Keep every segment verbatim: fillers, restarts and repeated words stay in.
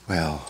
Well,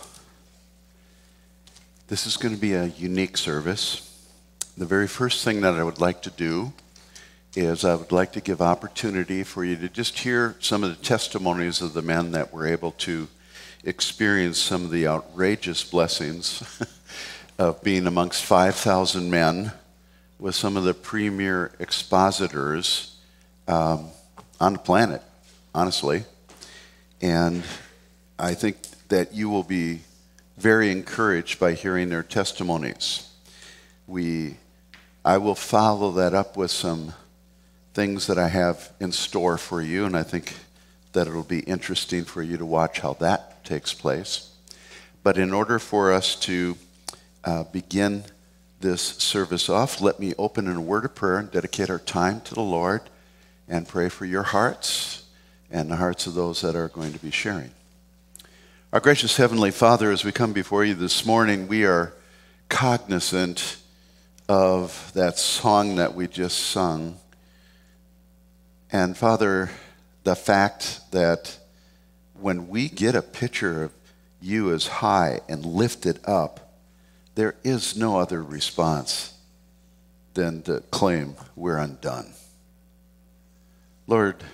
this is going to be a unique service. The very first thing that I would like to do is I would like to give opportunity for you to just hear some of the testimonies of the men that were able to experience some of the outrageous blessings of being amongst five thousand men with some of the premier expositors um, on the planet, honestly. And I think that you will be very encouraged by hearing their testimonies. We, I will follow that up with some things that I have in store for you, and I think that it'll be interesting for you to watch how that takes place. But in order for us to uh, begin this service off, let me open in a word of prayer and dedicate our time to the Lord and pray for your hearts and the hearts of those that are going to be sharing. Our gracious Heavenly Father, as we come before you this morning, we are cognizant of that song that we just sung. And Father, the fact that when we get a picture of you as high and lifted up, there is no other response than to claim we're undone. Lord,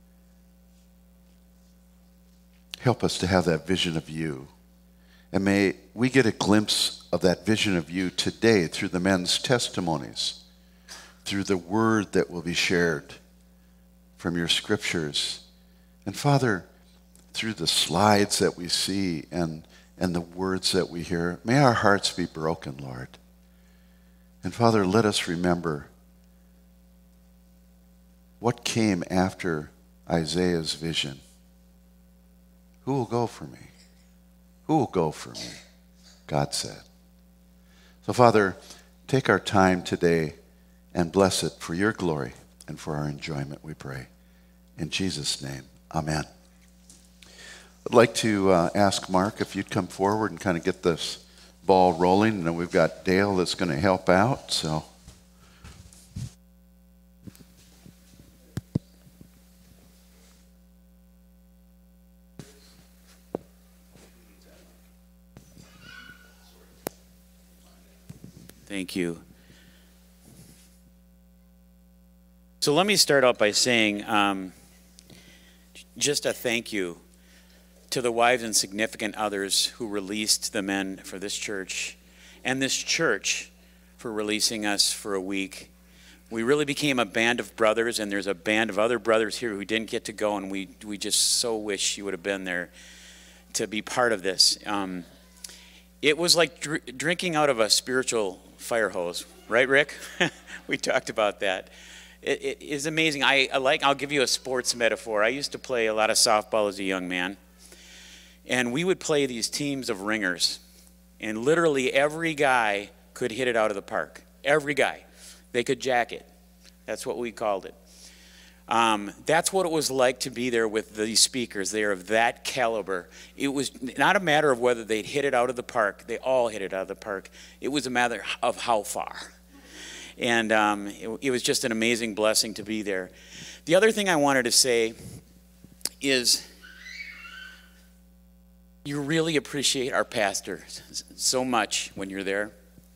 help us to have that vision of you. And may we get a glimpse of that vision of you today through the men's testimonies, through the word that will be shared from your scriptures. And Father, through the slides that we see and, and the words that we hear, may our hearts be broken, Lord. And Father, let us remember what came after Isaiah's vision. Who will go for me? Who will go for me? God said. So Father, take our time today and bless it for your glory and for our enjoyment, we pray. In Jesus' name, amen. I'd like to uh, ask Mark if you'd come forward and kind of get this ball rolling. And then we've got Dale that's going to help out, so... Thank you. So let me start out by saying um, just a thank you to the wives and significant others who released the men for this church and this church for releasing us for a week. We really became a band of brothers, and there's a band of other brothers here who didn't get to go, and we, we just so wish you would have been there to be part of this. Um, it was like dr- drinking out of a spiritual fire hose, right, Rick? We talked about that. It, it is amazing. I, I like. I'll give you a sports metaphor. I used to play a lot of softball as a young man, and we would play these teams of ringers, and literally every guy could hit it out of the park. Every guy, they could jack it. That's what we called it. Um, that's what it was like to be there with these speakers. They are of that caliber. It was not a matter of whether they'd hit it out of the park. They all hit it out of the park. It was a matter of how far. And um, it, it was just an amazing blessing to be there. The other thing I wanted to say is you really appreciate our pastor so much when you're there.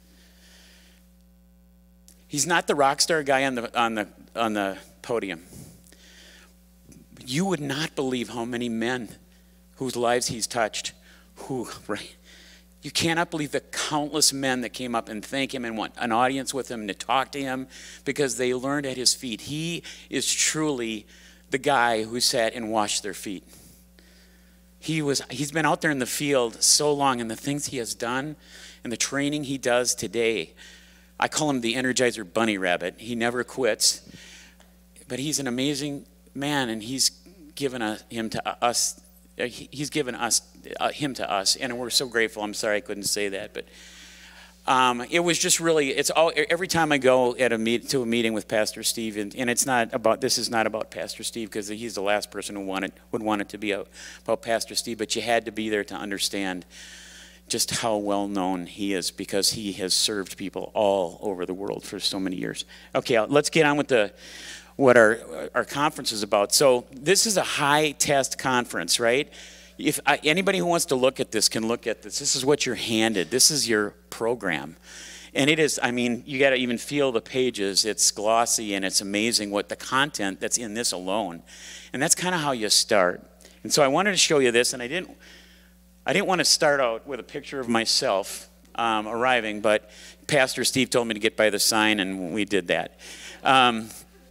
He's not the rock star guy on the on the on the podium. You would not believe how many men whose lives he's touched, who, right? You cannot believe the countless men that came up and thank him and want an audience with him and to talk to him because they learned at his feet. He is truly the guy who sat and washed their feet. He was, he's been out there in the field so long, and the things he has done and the training he does today, I call him the Energizer Bunny Rabbit. He never quits. But he's an amazing man, and he's given a, him to us. He's given us uh, him to us, and we're so grateful. I'm sorry I couldn't say that, but um, it was just really. It's all every time I go at a meet to a meeting with Pastor Steve, and, and it's not about. This is not about Pastor Steve because he's the last person who wanted would want it to be about Pastor Steve. But you had to be there to understand just how well known he is because he has served people all over the world for so many years. Okay, let's get on with the. What our our conference is about. So this is a high test conference, right? if I, anybody who wants to look at this can look at this. This is what you're handed. This is your program. And it is, I mean, you got to even feel the pages. It's glossy and it's amazing what the content that's in this alone. And that's kind of how you start. And so I wanted to show you this, and I didn't, I didn't want to start out with a picture of myself um, arriving, but Pastor Steve told me to get by the sign, and we did that. Um,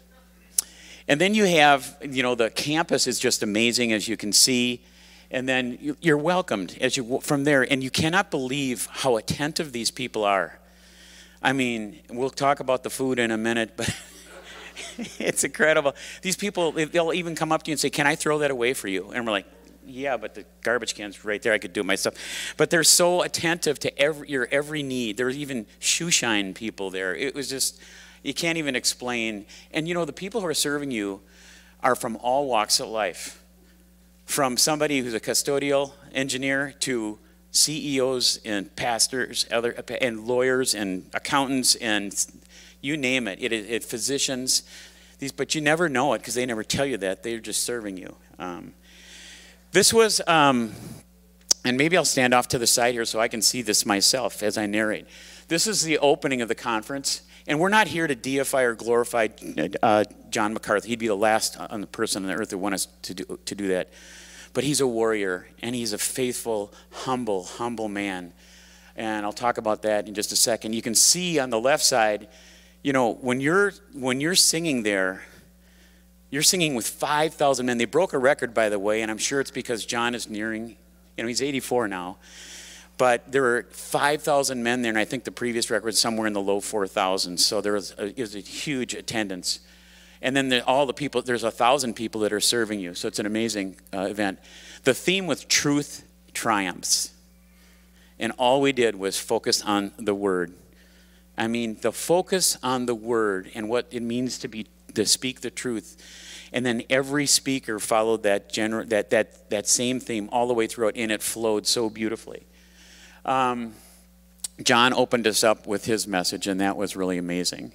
and then you have, you know, the campus is just amazing, as you can see. And then you're welcomed as you from there, and you cannot believe how attentive these people are. I mean, we'll talk about the food in a minute, but it's incredible. These people, they'll even come up to you and say, "Can I throw that away for you?" And we're like, "Yeah, but the garbage can's right there. I could do it myself." But they're so attentive to every, your every need. There was even shoe shine people there. It was just, you can't even explain. And you know, the people who are serving you are from all walks of life. From somebody who's a custodial engineer to C E Os and pastors, other and lawyers and accountants and you name it. It, it physicians, these, but you never know it because they never tell you that. They're just serving you. Um, this was, um, and maybe I'll stand off to the side here so I can see this myself as I narrate. This is the opening of the conference, and we're not here to deify or glorify uh, John MacArthur. He'd be the last on the person on the earth that want us to do to do that. But he's a warrior, and he's a faithful, humble, humble man. And I'll talk about that in just a second. You can see on the left side, you know, when you're, when you're singing there, you're singing with five thousand men. They broke a record, by the way, and I'm sure it's because John is nearing, you know, he's eighty-four now. But there were five thousand men there, and I think the previous record was somewhere in the low four thousands. So there was a, it was a huge attendance. And then the, all the people, there's a thousand people that are serving you. So it's an amazing uh, event. The theme was truth triumphs. And all we did was focus on the word. I mean, the focus on the word and what it means to be, to speak the truth. And then every speaker followed that, gener that, that, that same theme all the way through it, and it flowed so beautifully. Um, John opened us up with his message, and that was really amazing.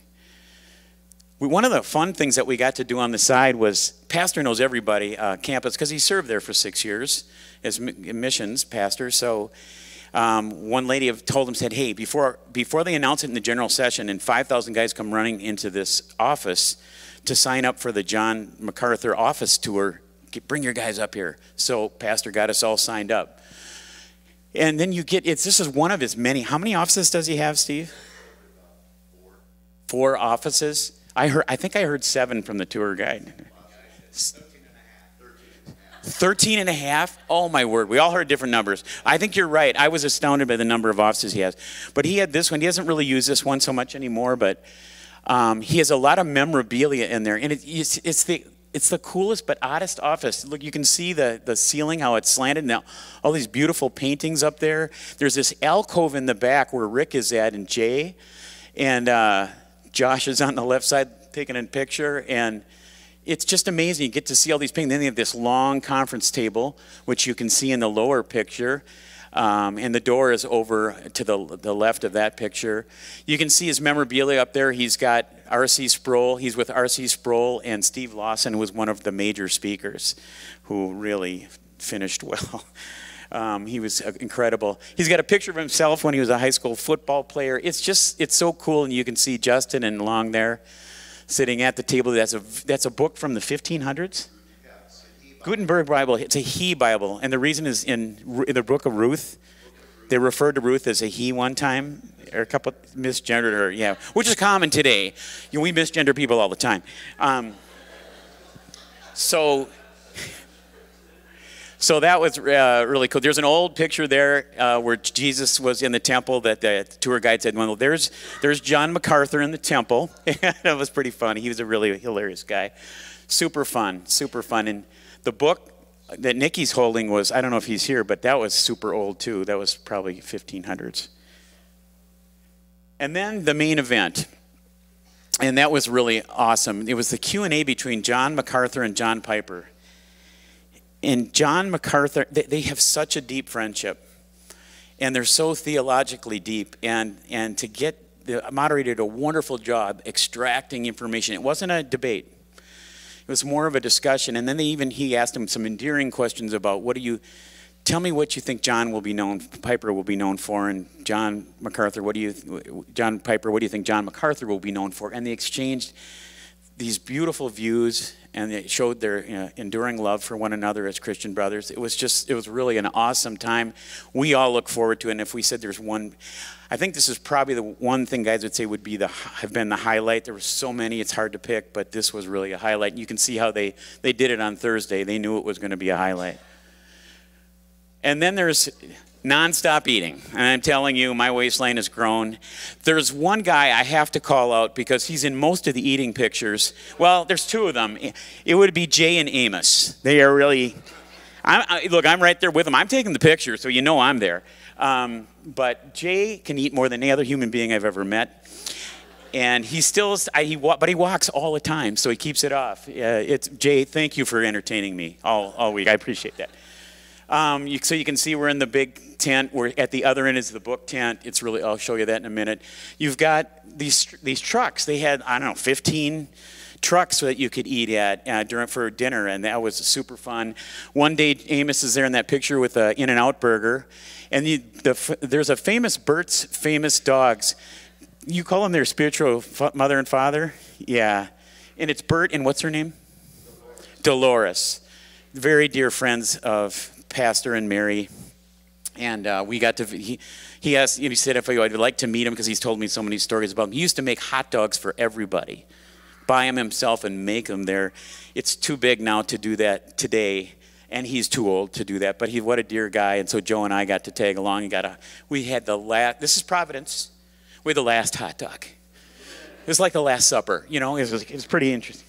We, one of the fun things that we got to do on the side was, Pastor knows everybody, uh, campus, because he served there for six years as missions pastor. So um, one lady have told him, said, hey, before, before they announce it in the general session and five thousand guys come running into this office to sign up for the John MacArthur office tour, get, bring your guys up here. So Pastor got us all signed up. And then you get, it's, this is one of his many, how many offices does he have, Steve? Four. Four offices? I heard. I think I heard seven from the tour guide. Thirteen and a half? Oh my word, we all heard different numbers. I think you're right. I was astounded by the number of offices he has. But he had this one. He doesn't really use this one so much anymore, but um, he has a lot of memorabilia in there. And it, it's, it's, the, it's the coolest but oddest office. Look, you can see the, the ceiling, how it's slanted. Now, all these beautiful paintings up there. There's this alcove in the back where Rick is at and Jay. And uh, Josh is on the left side taking a picture, and it's just amazing. You get to see all these paintings. Then they have this long conference table, which you can see in the lower picture, um, and the door is over to the, the left of that picture. You can see his memorabilia up there. He's got R C Sproul. He's with R C Sproul, and Steve Lawson, who was one of the major speakers, who really finished well. Um, he was incredible. He's got a picture of himself when he was a high school football player. It's just, it's so cool, and you can see Justin and Long there sitting at the table. That's a, that's a book from the fifteen hundreds? Gutenberg Bible. It's a he Bible, and the reason is in, in the book of Ruth, they referred to Ruth as a he one time, or a couple misgendered her, yeah, which is common today. You know, we misgender people all the time. Um, so... So that was uh, really cool. There's an old picture there uh, where Jesus was in the temple that the tour guide said, well, there's, there's John MacArthur in the temple. That was pretty funny. He was a really hilarious guy. Super fun, super fun. And the book that Nikki's holding was, I don't know if he's here, but that was super old too. That was probably fifteen hundreds. And then the main event. And that was really awesome. It was the Q and A between John MacArthur and John Piper. And John MacArthur, they, they have such a deep friendship, and they're so theologically deep. And, and to get, the moderator did a wonderful job extracting information. It wasn't a debate. It was more of a discussion. And then they even, he asked him some endearing questions about what do you, tell me what you think John will be known, Piper will be known for, and John MacArthur, what do you, John Piper, what do you think John MacArthur will be known for? And they exchanged these beautiful views, and they showed their you know, enduring love for one another as Christian brothers. It was just, it was really an awesome time. We all look forward to it, and if we said there's one, I think this is probably the one thing guys would say would be the, have been the highlight. There were so many, it's hard to pick, but this was really a highlight. And you can see how they, they did it on Thursday. They knew it was going to be a highlight. And then there's nonstop eating. And I'm telling you, my waistline has grown. There's one guy I have to call out because he's in most of the eating pictures. Well, there's two of them. It would be Jay and Amos. They are really, I'm, I, look, I'm right there with them. I'm taking the picture, so you know I'm there. Um, but Jay can eat more than any other human being I've ever met. And he still, I, he, but he walks all the time, so he keeps it off. Uh, it's Jay, thank you for entertaining me all, all week. I appreciate that. Um, you, so you can see we're in the big tent. We're at the other end is the book tent. It's really, I'll show you that in a minute. You've got these these trucks. They had, I don't know, fifteen trucks that you could eat at uh, during for dinner, and that was super fun. One day, Amos is there in that picture with a In-N-Out burger, and the, the, there's a famous Bert's Famous Dogs. You call them their spiritual mother and father? Yeah. And it's Bert and what's her name? Dolores. Dolores. Very dear friends of Pastor and Mary, and uh, we got to, he, he asked, he said if I would like to meet him because he's told me so many stories about him. He used to make hot dogs for everybody, buy them himself and make them there. It's too big now to do that today, and he's too old to do that, but he, what a dear guy, and so Joe and I got to tag along. And got a, we had the last, this is Providence, we had the last hot dog. It was like the Last Supper, you know, it was, it was pretty interesting.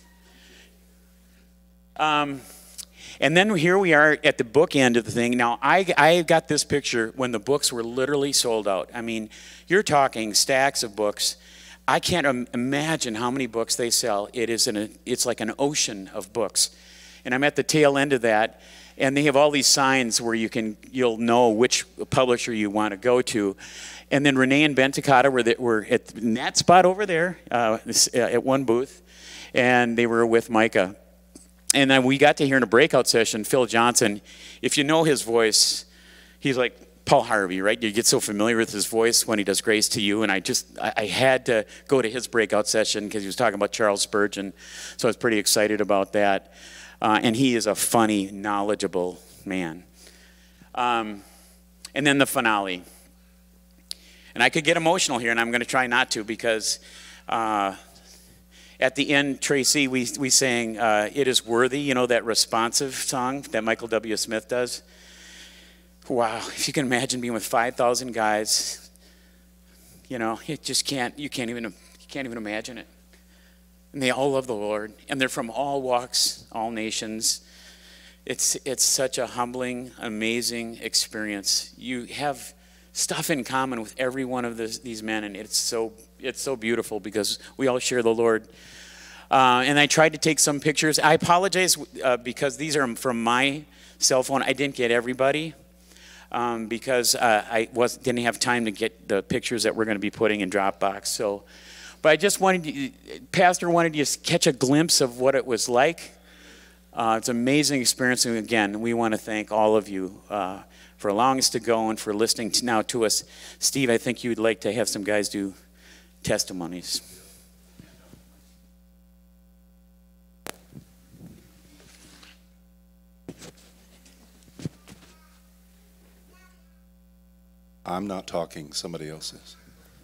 Um, And then here we are at the book end of the thing. Now, I, I got this picture when the books were literally sold out. I mean, you're talking stacks of books. I can't im- imagine how many books they sell. It is an, it's like an ocean of books. And I'm at the tail end of that, and they have all these signs where you can, you'll know which publisher you want to go to. And then Renee and Ben Takata were, the, were at in that spot over there uh, at one booth, and they were with Micah. And then we got to hear in a breakout session, Phil Johnson, if you know his voice, he's like Paul Harvey, right? You get so familiar with his voice when he does Grace to You, and I just, I, I had to go to his breakout session because he was talking about Charles Spurgeon, so I was pretty excited about that. Uh, and he is a funny, knowledgeable man. Um, and then the finale. And I could get emotional here, and I'm going to try not to because... Uh, At the end, Tracy, we, we sang uh, It Is Worthy, you know, that responsive song that Michael W. Smith does. Wow, if you can imagine being with five thousand guys, you know, it just can't, you can't even, you can't even imagine it. And they all love the Lord, and they're from all walks, all nations. It's, it's such a humbling, amazing experience. You have stuff in common with every one of this, these men, and it's so it's so beautiful because we all share the Lord. Uh, and I tried to take some pictures. I apologize uh, because these are from my cell phone. I didn't get everybody um, because uh, I was didn't have time to get the pictures that we're going to be putting in Dropbox. So, but I just wanted you, Pastor wanted you to catch a glimpse of what it was like. Uh, it's an amazing experience, and again, we want to thank all of you. Uh, for allowing us to go and for listening to now to us. Steve, I think you'd like to have some guys do testimonies. I'm not talking, somebody else is.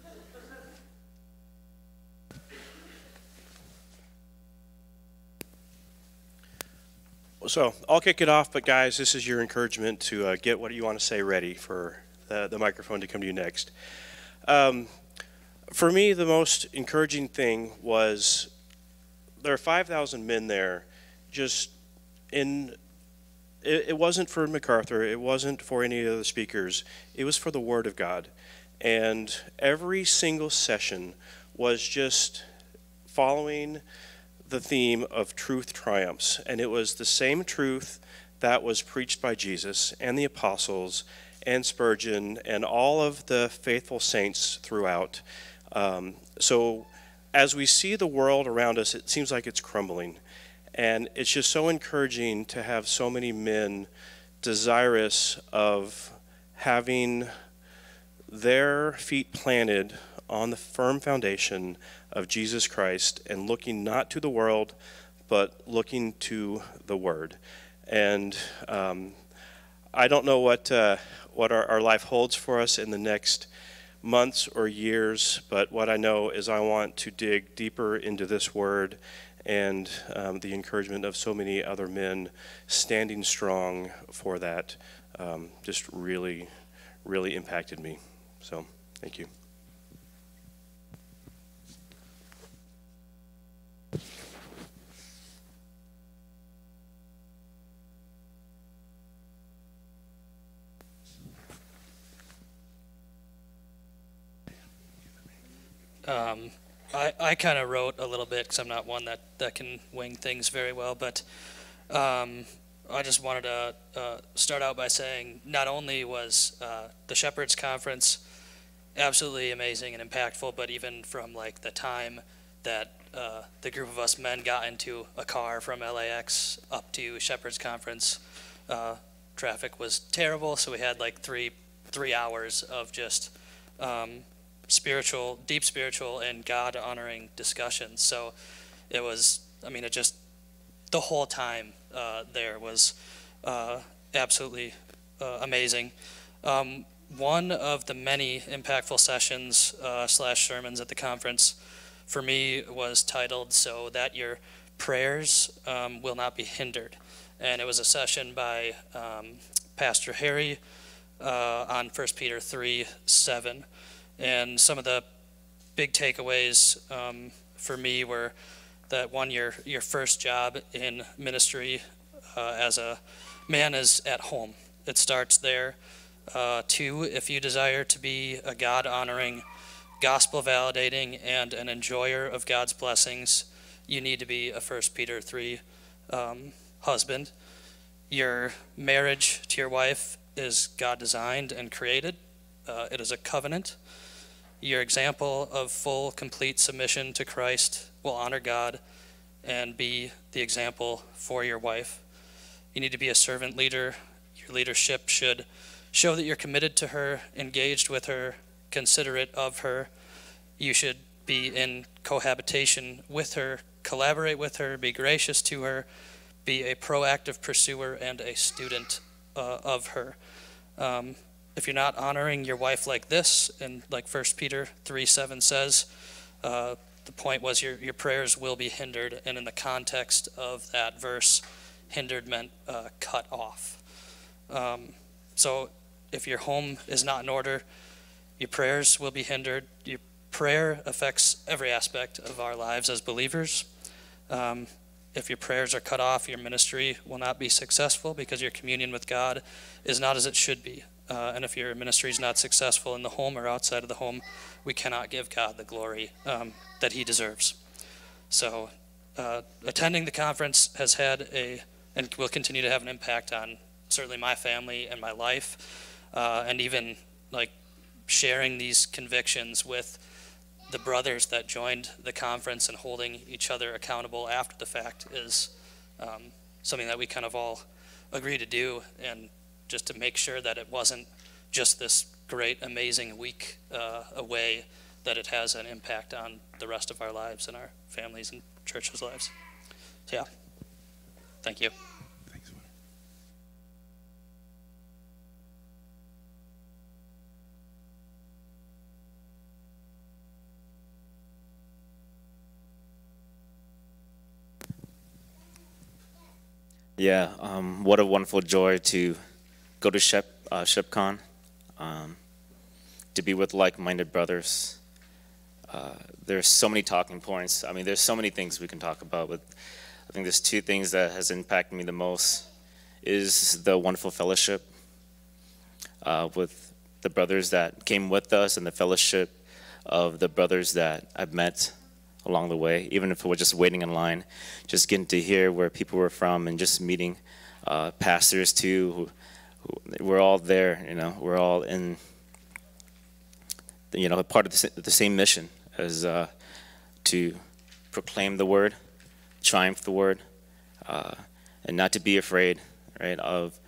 So I'll kick it off, but guys, this is your encouragement to uh, get what you want to say ready for the, the microphone to come to you next. Um, for me, the most encouraging thing was there are five thousand men there just in, it, it wasn't for MacArthur, it wasn't for any of the speakers, it was for the Word of God. And every single session was just following the theme of truth triumphs, and it was the same truth that was preached by Jesus and the apostles and Spurgeon and all of the faithful saints throughout. Um, so as we see the world around us, it seems like it's crumbling, and it's just so encouraging to have so many men desirous of having their feet planted on the firm foundation of Jesus Christ and looking not to the world, but looking to the Word. And um, I don't know what uh, what our, our life holds for us in the next months or years, but what I know is I want to dig deeper into this Word and um, the encouragement of so many other men standing strong for that um, just really, really impacted me. So, thank you. Um, I, I kind of wrote a little bit because I'm not one that, that can wing things very well, but um, I just wanted to uh, start out by saying not only was uh, the Shepherds Conference absolutely amazing and impactful, but even from like the time that uh, the group of us men got into a car from L A X up to Shepherds Conference, uh, traffic was terrible, so we had like three three hours of just um, spiritual, deep spiritual and God honoring discussions. So it was, I mean, it just, the whole time uh, there was uh, absolutely uh, amazing. Um, one of the many impactful sessions uh, slash sermons at the conference for me was titled "So That Your Prayers um, Will Not Be Hindered." And it was a session by um, Pastor Harry uh, on First Peter three seven. And some of the big takeaways um, for me were that one, your your first job in ministry uh, as a man is at home. It starts there. Uh, two, if you desire to be a God-honoring, gospel-validating, and an enjoyer of God's blessings, you need to be a First Peter three um, husband. Your marriage to your wife is God-designed and created. Uh, it is a covenant. Your example of full, complete submission to Christ will honor God and be the example for your wife. You need to be a servant leader. Your leadership should show that you're committed to her, engaged with her, considerate of her. You should be in cohabitation with her, collaborate with her, be gracious to her, be a proactive pursuer and a student uh, of her. Um, If you're not honoring your wife like this, and like First Peter three seven says, uh, the point was your, your prayers will be hindered. And in the context of that verse, hindered meant uh, cut off. Um, so if your home is not in order, your prayers will be hindered. Your prayer affects every aspect of our lives as believers. Um, if your prayers are cut off, your ministry will not be successful because your communion with God is not as it should be. Uh, and if your ministry is not successful in the home or outside of the home, we cannot give God the glory um, that he deserves. So uh, attending the conference has had a, and will continue to have an impact on certainly my family and my life, uh, and even like sharing these convictions with the brothers that joined the conference and holding each other accountable after the fact is um, something that we kind of all agree to do, and just to make sure that it wasn't just this great, amazing week uh, away, that it has an impact on the rest of our lives and our families and churches' lives. So yeah, thank you. Thanks. Yeah, um, what a wonderful joy to go to Shep, uh, ShepCon, um, to be with like-minded brothers. Uh, there's so many talking points. I mean, there's so many things we can talk about, but I think there's two things that has impacted me the most is the wonderful fellowship uh, with the brothers that came with us and the fellowship of the brothers that I've met along the way, even if it was just waiting in line, just getting to hear where people were from and just meeting uh, pastors too. Who, who, we're all there, you know, we're all in, you know, a part of the, the same mission as uh, to proclaim the word, triumph the word, uh, and not to be afraid, right, of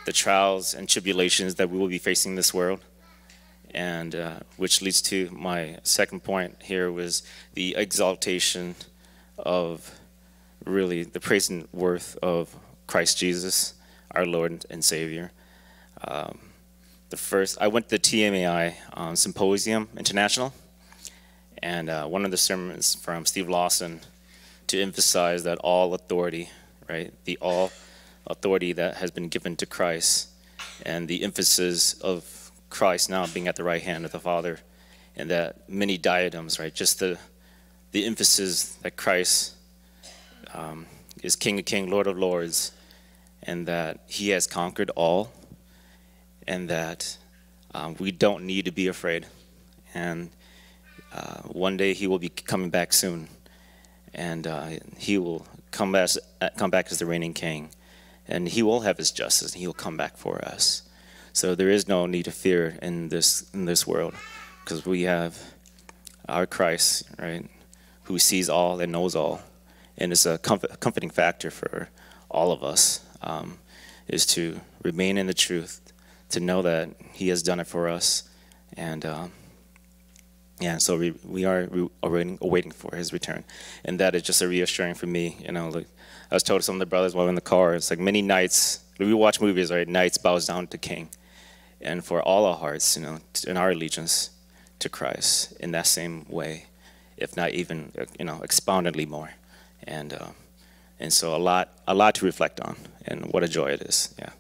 the trials and tribulations that we will be facing in this world. And uh, which leads to my second point here was the exaltation of really the praise and worth of Christ Jesus, our Lord and Savior. Um, the first, I went to the T M A I um, Symposium International, and uh, one of the sermons from Steve Lawson to emphasize that all authority, right, the all authority that has been given to Christ, and the emphasis of Christ now being at the right hand of the Father, and that many diadems, right, just the the emphasis that Christ um, is King of Kings, Lord of Lords, and that he has conquered all, and that um, we don't need to be afraid. And uh, one day he will be coming back soon, and uh, he will come as come back as the reigning king, and he will have his justice, and he will come back for us. So there is no need to fear in this in this world, because we have our Christ, right, who sees all and knows all, and it's a comfort, comforting factor for all of us, um, is to remain in the truth, to know that he has done it for us, and uh, yeah, so we we are awaiting, awaiting for his return, and that is just a reassuring for me. You know, like I was told some of the brothers while in the car, it's like many nights we watch movies, right? Nights bows down to King, and for all our hearts, you know, in our allegiance to Christ in that same way, if not even, you know, expoundedly more, and uh, and so a lot a lot to reflect on, and what a joy it is. Yeah.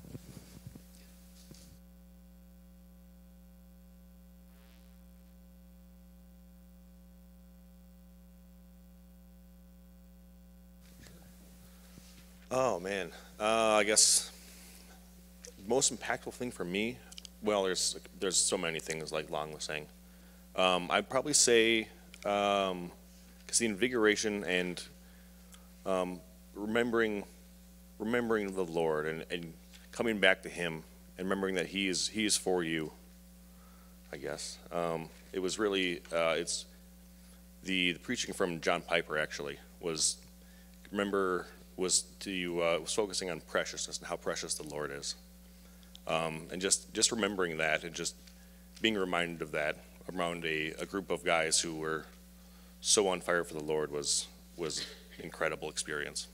Oh man, uh, I guess the most impactful thing for me, well, there's there's so many things like Long was saying. Um, I'd probably say, because um, the invigoration and um, remembering remembering the Lord and, and coming back to Him and remembering that He is He is for you. I guess um, it was really uh, it's the, the preaching from John Piper actually was remember. was to uh, was focusing on preciousness and how precious the Lord is, um, and just just remembering that and just being reminded of that around a, a group of guys who were so on fire for the Lord was was an incredible experience.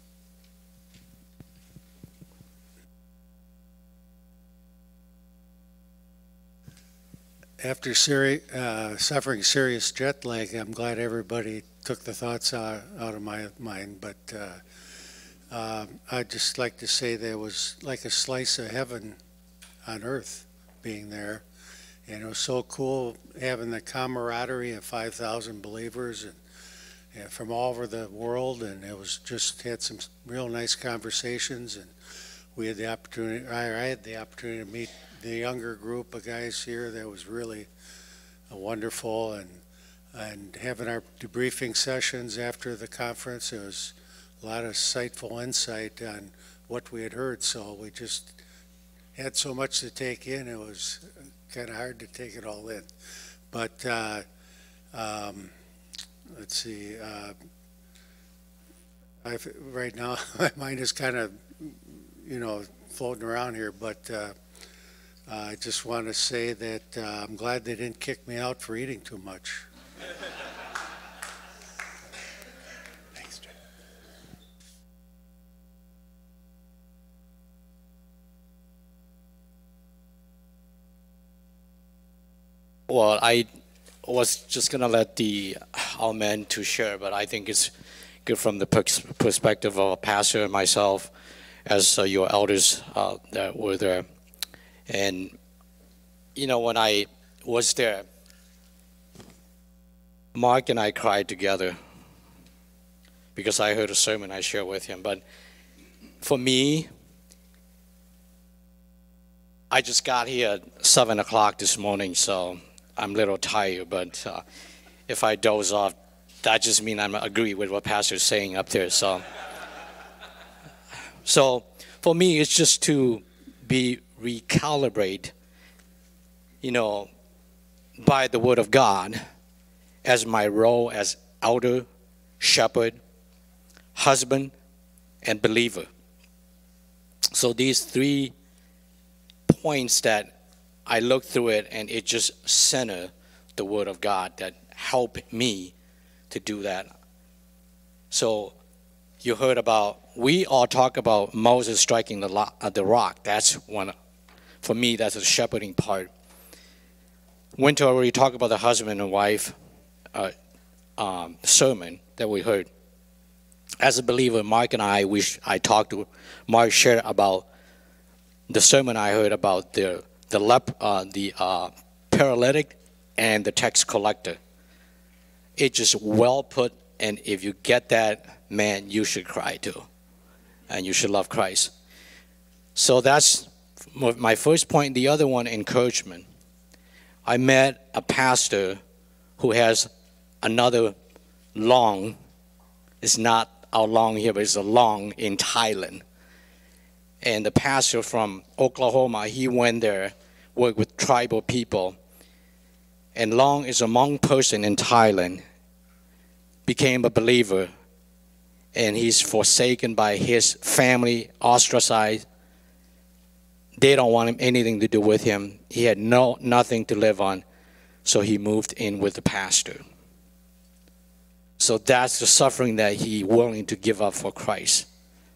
After seri- uh, suffering serious jet lag, I'm glad everybody took the thoughts out, out of my mind, but. Uh, Uh, I'd just like to say there was like a slice of heaven on earth being there. And it was so cool having the camaraderie of five thousand believers and, and from all over the world. And it was just had some real nice conversations. And we had the opportunity, I, I had the opportunity to meet the younger group of guys here. That was really uh, wonderful. And, and having our debriefing sessions after the conference, it was a lot of insightful insight on what we had heard, so we just had so much to take in, it was kind of hard to take it all in. But uh, um, let's see, uh, I've, right now my mind is kind of, you know, floating around here, but uh, I just want to say that uh, I'm glad they didn't kick me out for eating too much. Well, I was just gonna let the our men to share, but I think it's good from the perspective of a pastor and myself, as uh, your elders uh, that were there. And you know, when I was there, Mark and I cried together because I heard a sermon I shared with him. But for me, I just got here at seven o'clock this morning, so I'm a little tired, but uh, if I doze off, that just means I'm agree with what Pastor's saying up there. So, so for me, it's just to be recalibrate, you know, by the Word of God as my role as elder, shepherd, husband, and believer. So these three points that I looked through it, and it just centered the Word of God that helped me to do that. So you heard about, we all talk about Moses striking the, lo- uh, the rock. That's one, for me, that's the shepherding part. Winter already talked about the husband and wife uh, um, sermon that we heard. As a believer, Mark and I, we, I talked to, Mark shared about the sermon I heard about the the lep, uh, the uh, paralytic and the tax collector. It's just well put, and if you get that, man, you should cry too, and you should love Christ. So that's my first point. The other one, encouragement. I met a pastor who has another long, it's not our long here, but it's a long in Thailand. And the pastor from Oklahoma, he went there, worked with tribal people. And Long is a Hmong person in Thailand, became a believer, and he's forsaken by his family, ostracized. They don't want him anything to do with him. He had no nothing to live on, so he moved in with the pastor. So that's the suffering that he willing to give up for Christ.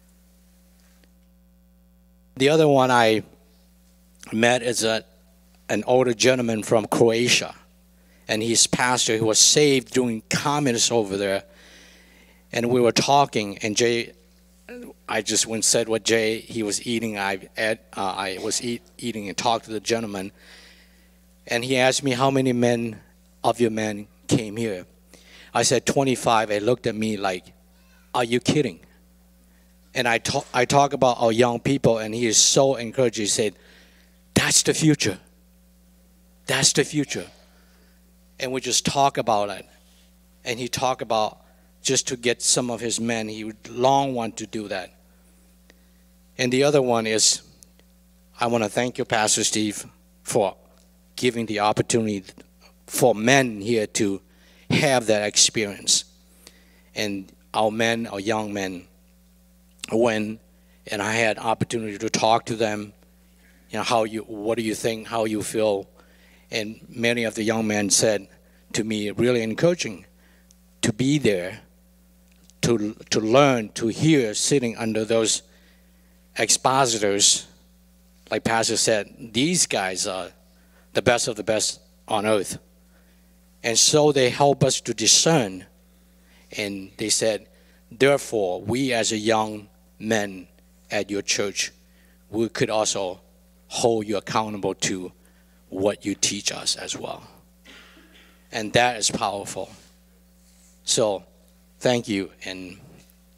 The other one I met is a, an older gentleman from Croatia, and his pastor who was saved doing communists over there. And we were talking, and Jay, I just went and said what Jay, he was eating, I, ate, uh, I was eat, eating and talked to the gentleman. And he asked me, how many men of your men came here? I said twenty-five. He looked at me like, are you kidding? And I talk, I talk about our young people, and he is so encouraged. He said, that's the future. That's the future. And we just talk about it. And he talked about just to get some of his men, he would long want to do that. And the other one is, I want to thank you, Pastor Steve, for giving the opportunity for men here to have that experience. And our men, our young men, when, and I had opportunity to talk to them, you know, how you, what do you think, how you feel? And many of the young men said to me, really encouraging, to be there, to, to learn, to hear, sitting under those expositors, like Pastor said, these guys are the best of the best on earth. And so they help us to discern. And they said, therefore, we as a young men at your church, we could also hold you accountable to what you teach us as well. And that is powerful. So thank you. And you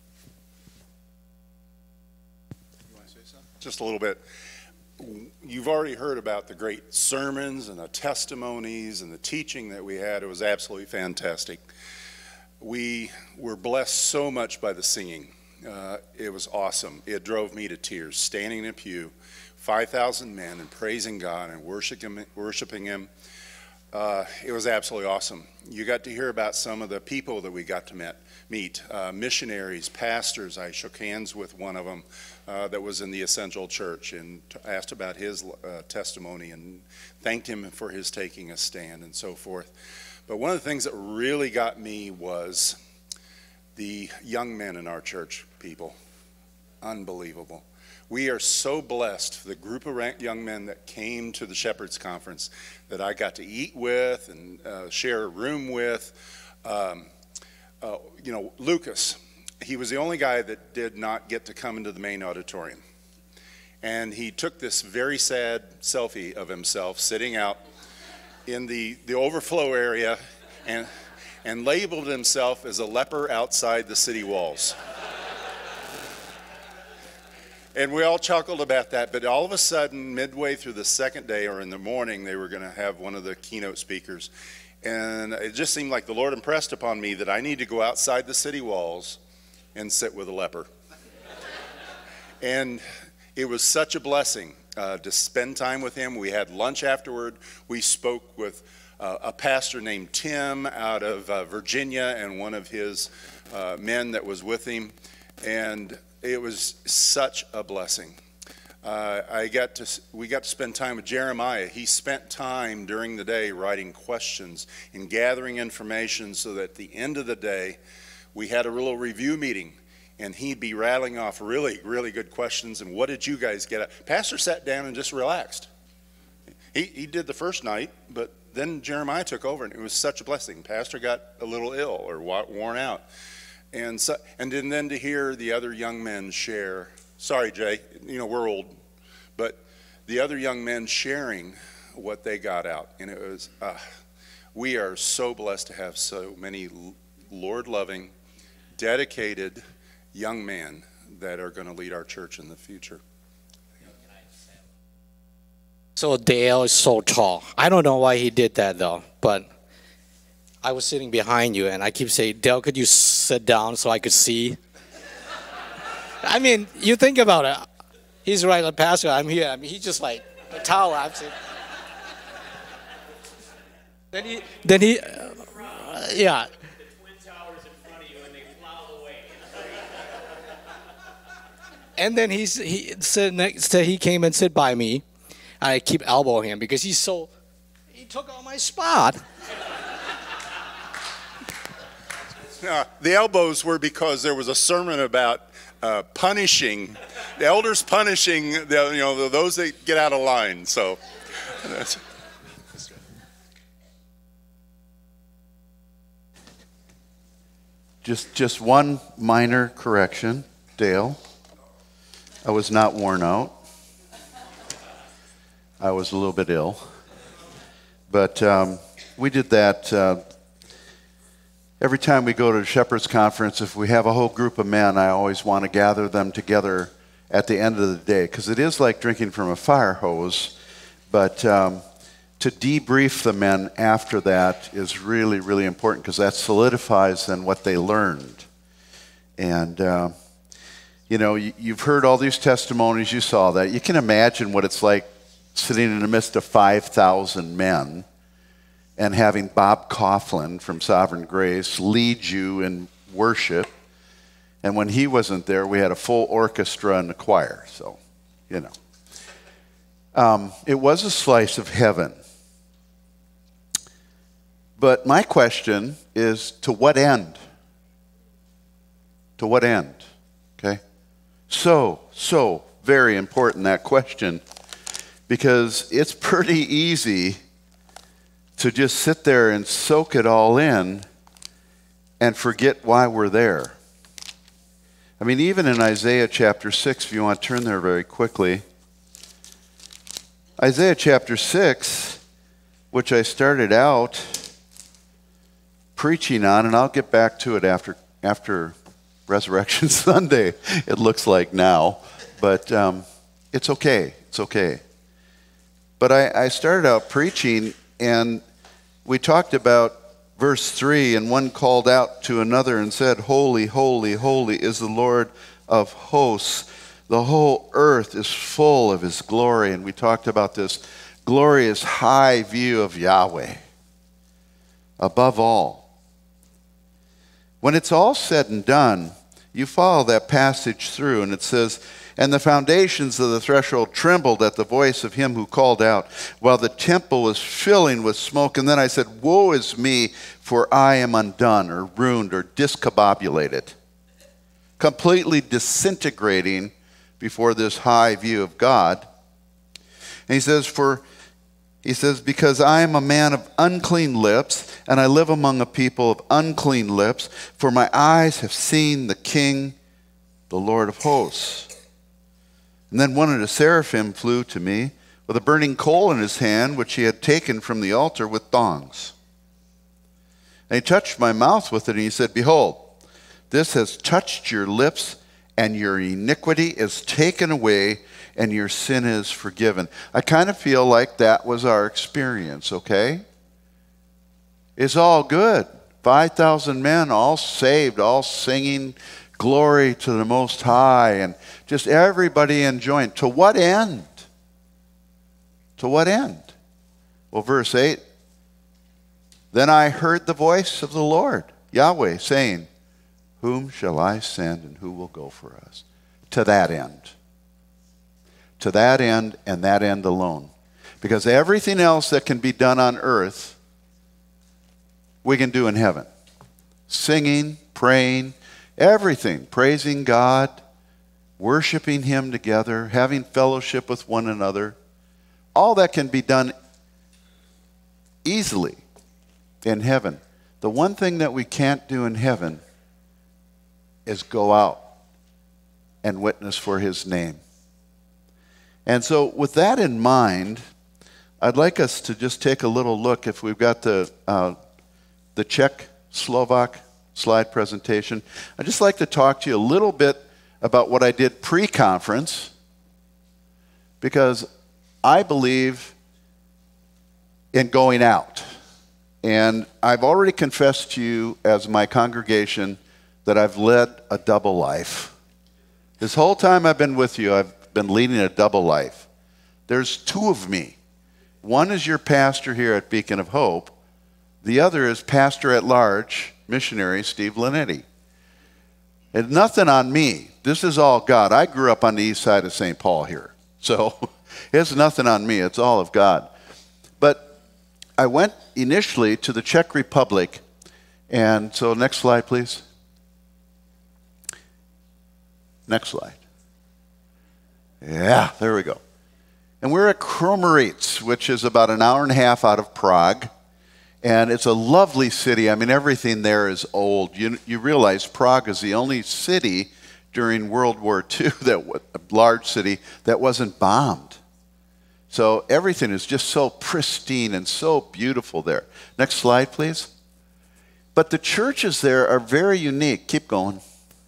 want to say something? Just a little bit. You've already heard about the great sermons and the testimonies and the teaching that we had. It was absolutely fantastic. We were blessed so much by the singing. Uh, it was awesome. It drove me to tears, standing in a pew, five thousand men, and praising God and worshiping Him. Worshiping him. Uh, it was absolutely awesome. You got to hear about some of the people that we got to met, meet, uh, missionaries, pastors. I shook hands with one of them uh, that was in the Essential Church and t- asked about his uh, testimony and thanked him for his taking a stand and so forth. But one of the things that really got me was the young men in our church, people. Unbelievable. We are so blessed for the group of young men that came to the Shepherds Conference that I got to eat with and uh, share a room with. Um, uh, you know, Lucas, he was the only guy that did not get to come into the main auditorium. And he took this very sad selfie of himself sitting out in the, the overflow area and, and labeled himself as a leper outside the city walls. And we all chuckled about that, but all of a sudden, midway through the second day or in the morning, they were going to have one of the keynote speakers. And it just seemed like the Lord impressed upon me that I need to go outside the city walls and sit with a leper. And it was such a blessing uh, to spend time with him. We had lunch afterward. We spoke with uh, a pastor named Tim out of uh, Virginia and one of his uh, men that was with him. And it was such a blessing. Uh, I got to, s- we got to spend time with Jeremiah. He spent time during the day writing questions and gathering information so that at the end of the day, we had a little review meeting, and he'd be rattling off really, really good questions. And what did you guys get out? Pastor sat down and just relaxed. He, he did the first night, but then Jeremiah took over, and it was such a blessing. Pastor got a little ill or wa- worn out. And, so, and then, then to hear the other young men share, sorry, Jay, you know, we're old, but the other young men sharing what they got out. And it was, uh, we are so blessed to have so many Lord-loving, dedicated young men that are going to lead our church in the future. So Dale is so tall. I don't know why he did that though, but I was sitting behind you and I keep saying, Dale, could you sit down so I could see? I mean, you think about it. He's right, the pastor, I'm here. I mean, he's just like a tower. I'm saying. Then he, then he, uh, yeah. And then he's, he said next to, he came and sit by me. I keep elbowing him because he's so, he took all my spot. Uh, the elbows were because there was a sermon about uh, punishing, the elders punishing the, you know, those that get out of line. So that's, Just, just one minor correction, Dale. I was not worn out. I was a little bit ill. But um, we did that uh, every time we go to a Shepherd's Conference. If we have a whole group of men, I always want to gather them together at the end of the day, because it is like drinking from a fire hose. But um, to debrief the men after that is really, really important, because that solidifies then what they learned. And, uh, you know, you, you've heard all these testimonies, you saw that. You can imagine what it's like sitting in the midst of five thousand men and having Bob Coughlin from Sovereign Grace lead you in worship. And when he wasn't there, we had a full orchestra and a choir. So, you know. Um, it was a slice of heaven. But my question is, to what end? To what end? Okay? So, so very important, that question, because it's pretty easy to just sit there and soak it all in and forget why we're there. I mean, even in Isaiah chapter six, if you want to turn there very quickly, Isaiah chapter six, which I started out preaching on, and I'll get back to it after after Resurrection Sunday, it looks like now, but um, it's okay, it's okay. But I, I started out preaching, and we talked about verse three, and one called out to another and said, "Holy, holy, holy is the Lord of hosts. The whole earth is full of his glory." And we talked about this glorious high view of Yahweh above all. When it's all said and done, you follow that passage through, and it says, "And the foundations of the threshold trembled at the voice of him who called out, while the temple was filling with smoke. And then I said, Woe is me, for I am undone," or ruined, or discombobulated, completely disintegrating before this high view of God. And he says, for he says, "Because I am a man of unclean lips, and I live among a people of unclean lips, for my eyes have seen the King, the Lord of hosts." And then one of the seraphim flew to me with a burning coal in his hand, which he had taken from the altar with tongs. And he touched my mouth with it, and he said, "Behold, this has touched your lips, and your iniquity is taken away, and your sin is forgiven." I kind of feel like that was our experience, okay? It's all good. five thousand men, all saved, all singing glory to the Most High, and just everybody enjoying. To what end? To what end? Well, verse eight, "Then I heard the voice of the Lord, Yahweh, saying, Whom shall I send, and who will go for us?" To that end. to that end and that end alone. Because everything else that can be done on earth, we can do in heaven. Singing, praying, everything, praising God, worshiping Him together, having fellowship with one another, all that can be done easily in heaven. The one thing that we can't do in heaven is go out and witness for His name. And so with that in mind, I'd like us to just take a little look, if we've got the, uh, the Czech Slovak slide presentation. I'd just like to talk to you a little bit about what I did pre-conference, because I believe in going out. And I've already confessed to you as my congregation that I've led a double life. This whole time I've been with you, I've been leading a double life. There's two of me. One is your pastor here at Beacon of Hope. The other is pastor at large, missionary Steve Linetti. It's nothing on me. This is all God. I grew up on the east side of Saint Paul here. So it's nothing on me. It's all of God. But I went initially to the Czech Republic. And so next slide, please. Next slide. Yeah, there we go. And we're at Kroměříž, which is about an hour and a half out of Prague. And it's a lovely city. I mean, everything there is old. You, you realize Prague is the only city during World War Two, that a large city, that wasn't bombed. So everything is just so pristine and so beautiful there. Next slide, please. But the churches there are very unique. Keep going.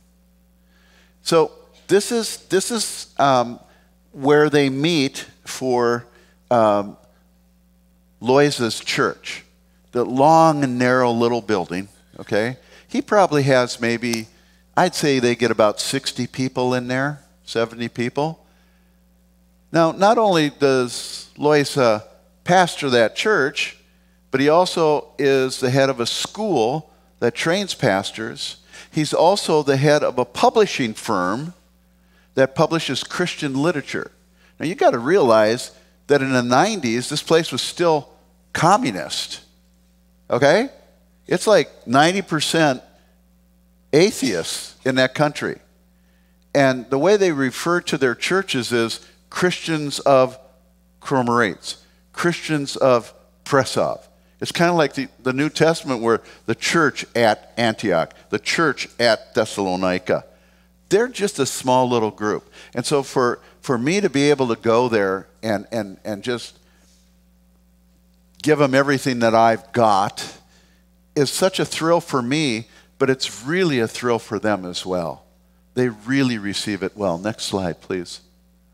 So this is, this is um, where they meet for um, Loisa's church. The long and narrow little building, okay? He probably has maybe, I'd say they get about sixty people in there, seventy people. Now, not only does Loisa pastor that church, but he also is the head of a school that trains pastors. He's also the head of a publishing firm that publishes Christian literature. Now, you got to realize that in the nineties, this place was still communist. Okay? It's like ninety percent atheists in that country. And the way they refer to their churches is Christians of Kroměříž, Christians of Prešov. It's kind of like the, the New Testament where the church at Antioch, the church at Thessalonica. They're just a small little group. And so for, for me to be able to go there and, and, and just give them everything that I've got is such a thrill for me, but it's really a thrill for them as well. They really receive it well. Next slide, please.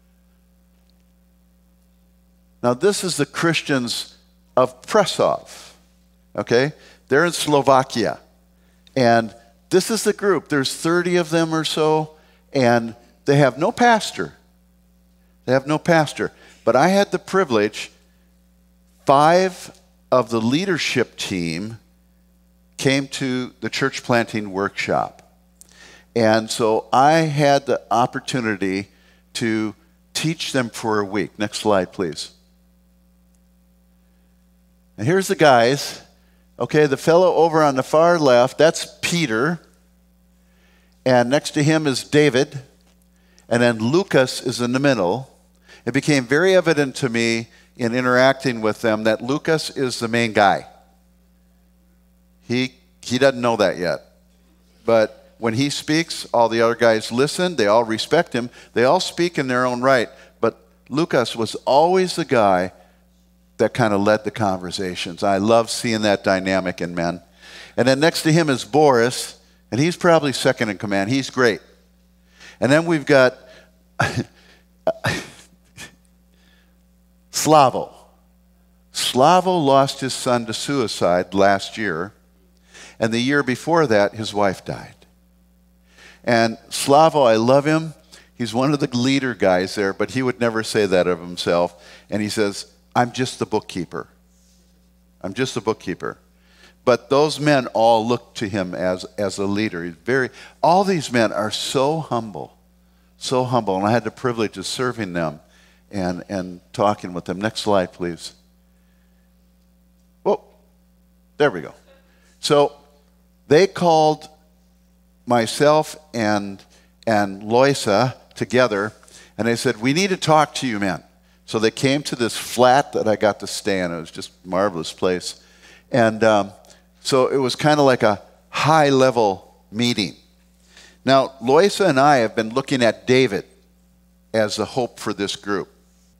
Now, this is the Christians of Prešov, okay? They're in Slovakia. And this is the group. There's thirty of them or so, and they have no pastor. They have no pastor. But I had the privilege. Five of the leadership team came to the church planting workshop. And so I had the opportunity to teach them for a week. Next slide, please. And here's the guys. Okay, the fellow over on the far left, that's Peter. And next to him is David. And then Lucas is in the middle. It became very evident to me in interacting with them that Lucas is the main guy. He, he doesn't know that yet. But when he speaks, all the other guys listen. They all respect him. They all speak in their own right. But Lucas was always the guy that kind of led the conversations. I love seeing that dynamic in men. And then next to him is Boris, and he's probably second in command. He's great. And then we've got Slavo. Slavo lost his son to suicide last year, and the year before that, his wife died. And Slavo, I love him. He's one of the leader guys there, but he would never say that of himself. And he says, I'm just the bookkeeper. I'm just the bookkeeper. But those men all look to him as, as a leader. He's very, all these men are so humble, so humble. And I had the privilege of serving them. and, and talking with them. Next slide, please. Whoa, there we go. So they called myself and, and Loisa together, and they said, we need to talk to you, men. So they came to this flat that I got to stay in. It was just a marvelous place. And um, so it was kind of like a high-level meeting. Now, Loisa and I have been looking at David as the hope for this group.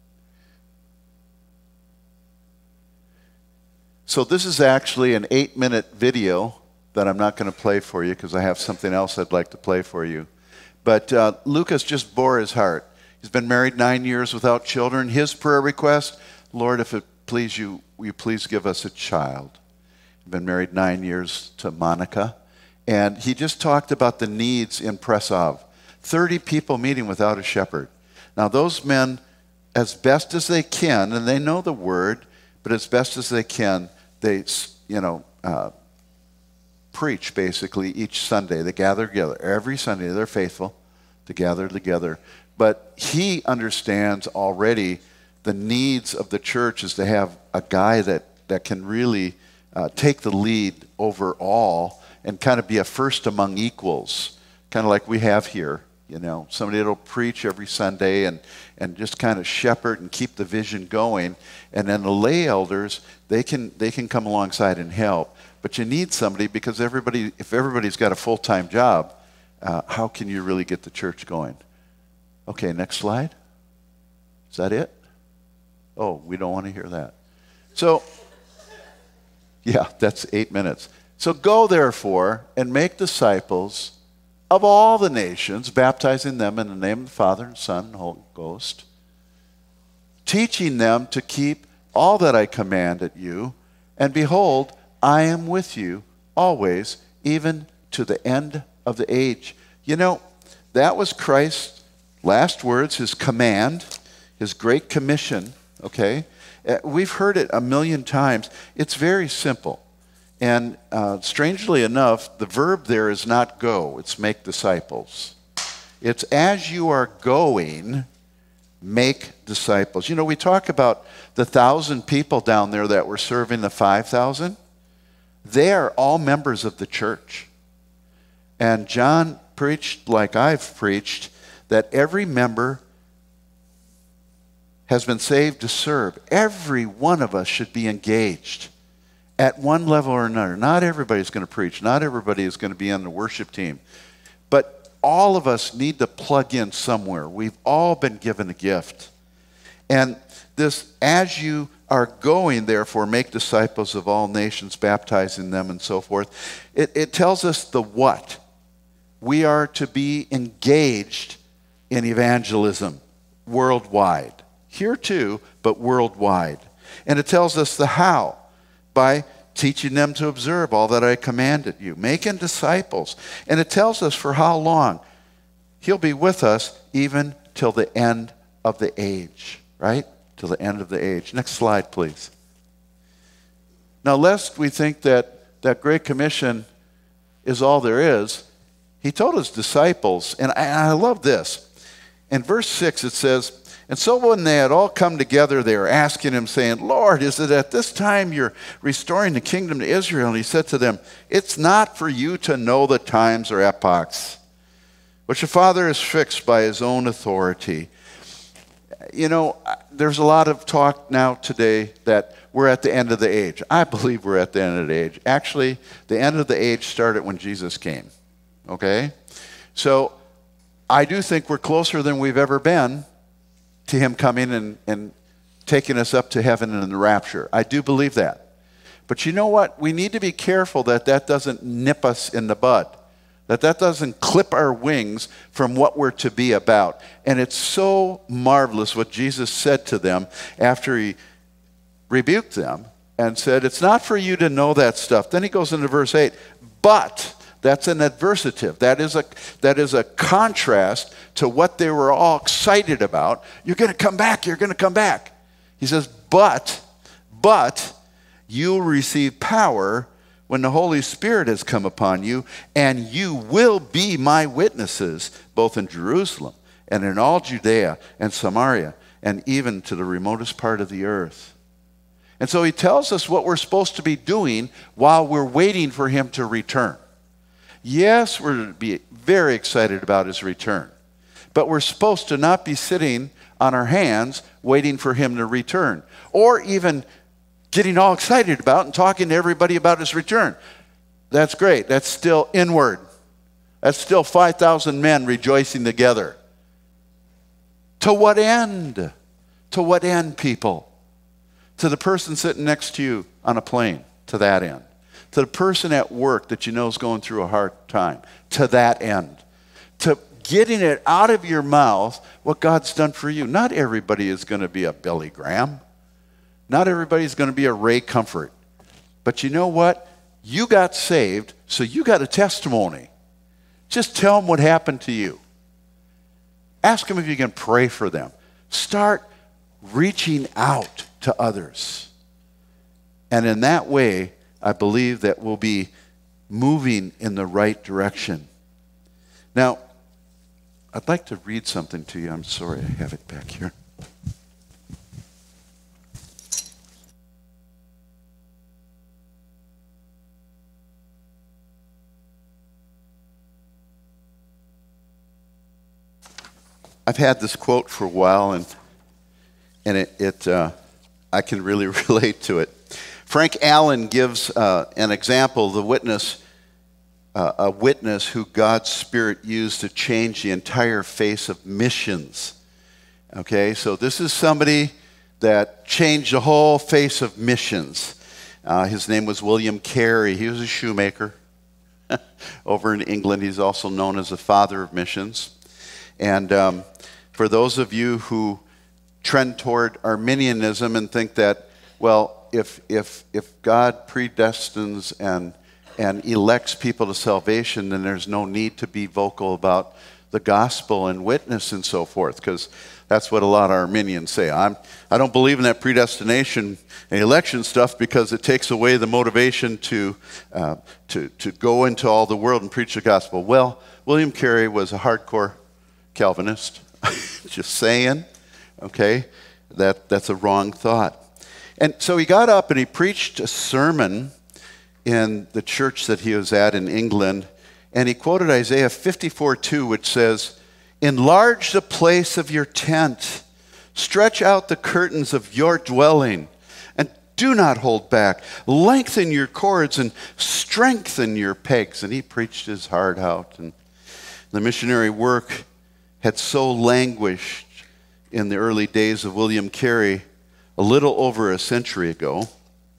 So this is actually an eight-minute video that I'm not going to play for you because I have something else I'd like to play for you. But uh, Lucas just bore his heart. He's been married nine years without children. His prayer request, Lord, if it please you, will you please give us a child? He's been married nine years to Monica. And he just talked about the needs in Presov. thirty people meeting without a shepherd. Now those men, as best as they can, and they know the word, but as best as they can, they, you know, uh, preach basically each Sunday. They gather together. Every Sunday they're faithful to gather together. But he understands already the needs of the church is to have a guy that, that can really uh, take the lead over all and kind of be a first among equals, kind of like we have here. You know, somebody that'll preach every Sunday and, and just kind of shepherd and keep the vision going. And then the lay elders, they can, they can come alongside and help. But you need somebody because everybody, if everybody's got a full-time job, uh, how can you really get the church going? Okay, next slide. Is that it? Oh, we don't want to hear that. So, yeah, that's eight minutes. So go, therefore, and make disciples of all the nations, baptizing them in the name of the Father and Son and Holy Ghost, teaching them to keep all that I commanded you, and behold, I am with you always, even to the end of the age. You know, that was Christ's last words, his command, his great commission, okay? Uh, we've heard it a million times. It's very simple. And uh, strangely enough, the verb there is not go, it's make disciples. It's as you are going, make disciples. You know, we talk about the thousand people down there that were serving the five thousand. They are all members of the church. And John preached, like I've preached, that every member has been saved to serve. Every one of us should be engaged at one level or another. Not everybody's going to preach. Not everybody is going to be on the worship team. But all of us need to plug in somewhere. We've all been given a gift. And this, as you are going, therefore, make disciples of all nations, baptizing them and so forth, it, it tells us the what. We are to be engaged in evangelism worldwide. Here too, but worldwide. And it tells us the how. By teaching them to observe all that I commanded you, making disciples. And it tells us for how long. He'll be with us even till the end of the age, right? Till the end of the age. Next slide, please. Now, lest we think that that Great Commission is all there is, he told his disciples, and I, I love this. In verse six it says, and so when they had all come together, they were asking him, saying, Lord, is it at this time you're restoring the kingdom to Israel? And he said to them, it's not for you to know the times or epochs, which the Father has fixed by his own authority. You know, there's a lot of talk now today that we're at the end of the age. I believe we're at the end of the age. Actually, the end of the age started when Jesus came, okay? So I do think we're closer than we've ever been to him coming and, and taking us up to heaven in the rapture. I do believe that. But you know what? We need to be careful that that doesn't nip us in the bud, that that doesn't clip our wings from what we're to be about. And it's so marvelous what Jesus said to them after he rebuked them and said, it's not for you to know that stuff. Then he goes into verse eight, but that's an adversative. That is a, that is a contrast to what they were all excited about. You're going to come back. You're going to come back. He says, but, but you'll receive power when the Holy Spirit has come upon you, and you will be my witnesses, both in Jerusalem and in all Judea and Samaria and even to the remotest part of the earth. And so he tells us what we're supposed to be doing while we're waiting for him to return. Yes, we're to be very excited about his return, but we're supposed to not be sitting on our hands waiting for him to return, or even getting all excited about and talking to everybody about his return. That's great. That's still inward. That's still five thousand men rejoicing together. To what end? To what end, people? To the person sitting next to you on a plane, to that end. To the person at work that you know is going through a hard time, to that end. To getting it out of your mouth what God's done for you. Not everybody is going to be a Billy Graham. Not everybody is going to be a Ray Comfort. But you know what? You got saved, so you got a testimony. Just tell them what happened to you. Ask them if you can pray for them. Start reaching out to others. And in that way, I believe that we'll be moving in the right direction. Now, I'd like to read something to you. I'm sorry, I have it back here. I've had this quote for a while, and and it, it uh, I can really relate to it. Frank Allen gives uh, an example, the witness, uh, a witness who God's Spirit used to change the entire face of missions. Okay, so this is somebody that changed the whole face of missions. Uh, his name was William Carey. He was a shoemaker over in England. He's also known as the father of missions. And um, for those of you who trend toward Arminianism and think that, well, if if if God predestines and and elects people to salvation, then there's no need to be vocal about the gospel and witness and so forth, because that's what a lot of Arminians say. I'm I don't believe in that predestination and election stuff because it takes away the motivation to uh, to to go into all the world and preach the gospel. Well, William Carey was a hardcore Calvinist. Just saying, okay, that, that's a wrong thought. And so he got up and he preached a sermon in the church that he was at in England, and he quoted Isaiah fifty-four two, which says, "Enlarge the place of your tent, stretch out the curtains of your dwelling, and do not hold back. Lengthen your cords and strengthen your pegs." And he preached his heart out, and the missionary work had so languished in the early days of William Carey, a little over a century ago,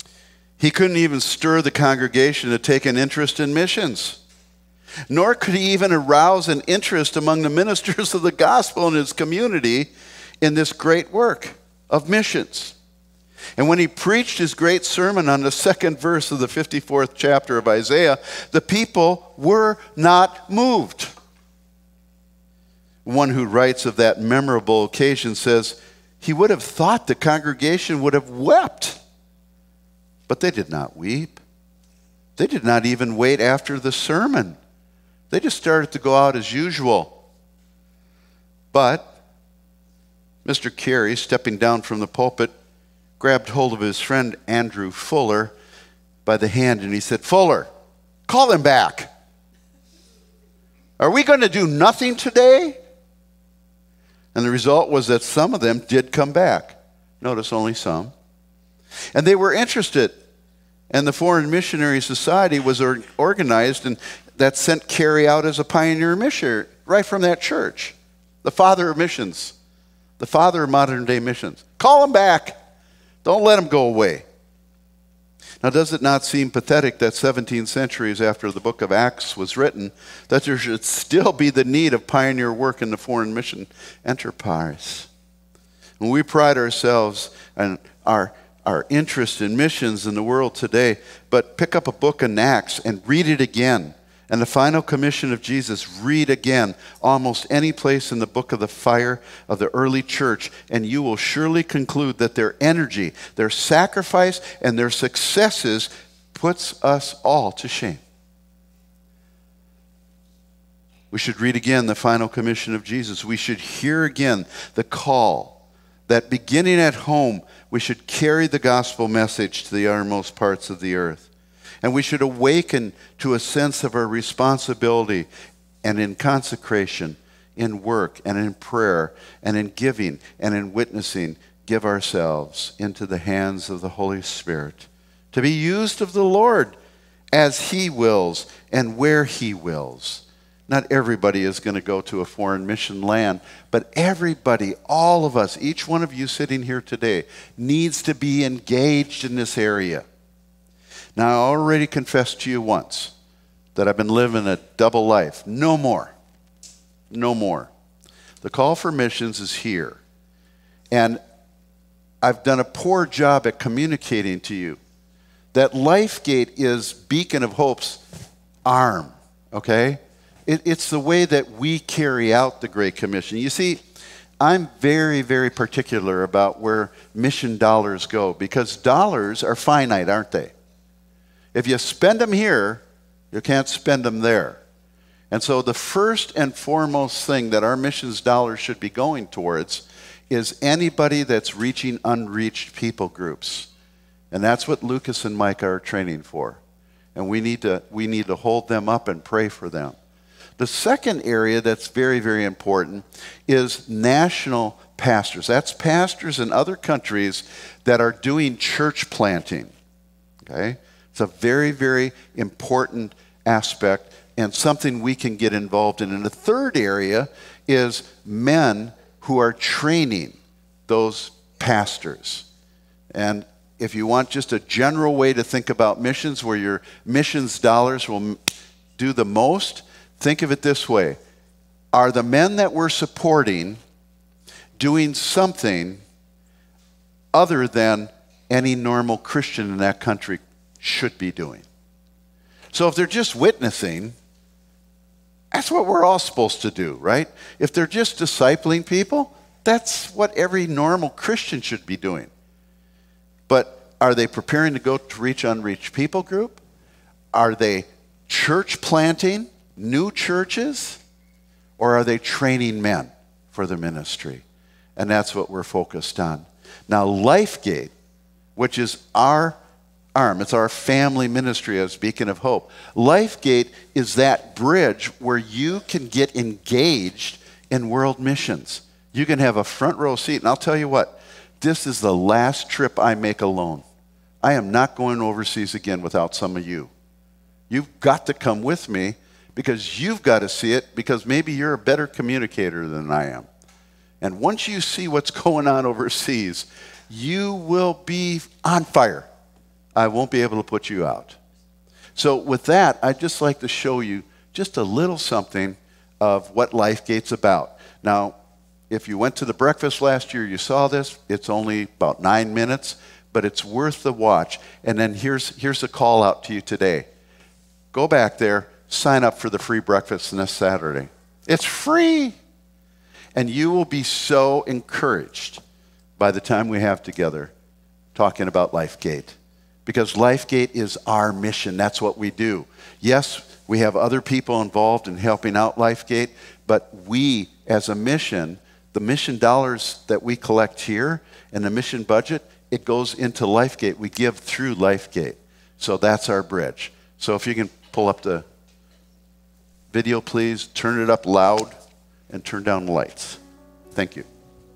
he couldn't even stir the congregation to take an interest in missions. Nor could he even arouse an interest among the ministers of the gospel in his community in this great work of missions. And when he preached his great sermon on the second verse of the fifty-fourth chapter of Isaiah, the people were not moved. One who writes of that memorable occasion says, he would have thought the congregation would have wept. But they did not weep. They did not even wait after the sermon. They just started to go out as usual. But Mister Carey, stepping down from the pulpit, grabbed hold of his friend Andrew Fuller by the hand and he said, "Fuller, call them back. Are we going to do nothing today?" And the result was that some of them did come back. Notice only some. And they were interested. And the Foreign Missionary Society was or organized, and that sent Carey out as a pioneer missionary right from that church. The father of missions. The father of modern day missions. Call them back. Don't let them go away. Now, does it not seem pathetic that seventeen centuries after the book of Acts was written, that there should still be the need of pioneer work in the foreign mission enterprise? And we pride ourselves on our, our interest in missions in the world today, but pick up a book in Acts and read it again. And the final commission of Jesus, read again almost any place in the book of the fire of the early church, and you will surely conclude that their energy, their sacrifice, and their successes puts us all to shame. We should read again the final commission of Jesus. We should hear again the call, that beginning at home, we should carry the gospel message to the uttermost parts of the earth. And we should awaken to a sense of our responsibility and in consecration, in work and in prayer and in giving and in witnessing, give ourselves into the hands of the Holy Spirit to be used of the Lord as He wills and where He wills. Not everybody is going to go to a foreign mission land, but everybody, all of us, each one of you sitting here today, needs to be engaged in this area. Now, I already confessed to you once that I've been living a double life. No more. No more. The call for missions is here. And I've done a poor job at communicating to you that LifeGate is Beacon of Hope's arm, okay? It, it's the way that we carry out the Great Commission. You see, I'm very, very particular about where mission dollars go because dollars are finite, aren't they? If you spend them here, you can't spend them there. And so the first and foremost thing that our missions dollars should be going towards is anybody that's reaching unreached people groups. And that's what Lucas and Micah are training for. And we need to, we need to hold them up and pray for them. The second area that's very, very important is national pastors. That's pastors in other countries that are doing church planting. Okay? It's a very, very important aspect and something we can get involved in. And the third area is men who are training those pastors. And if you want just a general way to think about missions, where your missions dollars will do the most, think of it this way. Are the men that we're supporting doing something other than any normal Christian in that country should be doing? So if they're just witnessing, that's what we're all supposed to do, right? If they're just discipling people, that's what every normal Christian should be doing. But are they preparing to go to reach unreached people group? Are they church planting, new churches? Or are they training men for the ministry? And that's what we're focused on. Now, LifeGate, which is our arm, it's our family ministry as Beacon of Hope. LifeGate is that bridge where you can get engaged in world missions. You can have a front row seat. And I'll tell you what, this is the last trip I make alone. I am not going overseas again without some of you. You've got to come with me because you've got to see it, because maybe you're a better communicator than I am. And once you see what's going on overseas, you will be on fire. I won't be able to put you out. So with that, I'd just like to show you just a little something of what LifeGate's about. Now, if you went to the breakfast last year, you saw this. It's only about nine minutes, but it's worth the watch. And then here's, here's a call out to you today. Go back there, sign up for the free breakfast this Saturday. It's free. And you will be so encouraged by the time we have together talking about LifeGate. Because LifeGate is our mission. That's what we do. Yes, we have other people involved in helping out LifeGate, but we, as a mission, the mission dollars that we collect here and the mission budget, it goes into LifeGate. We give through LifeGate. So that's our bridge. So if you can pull up the video, please, turn it up loud, and turn down the lights. Thank you.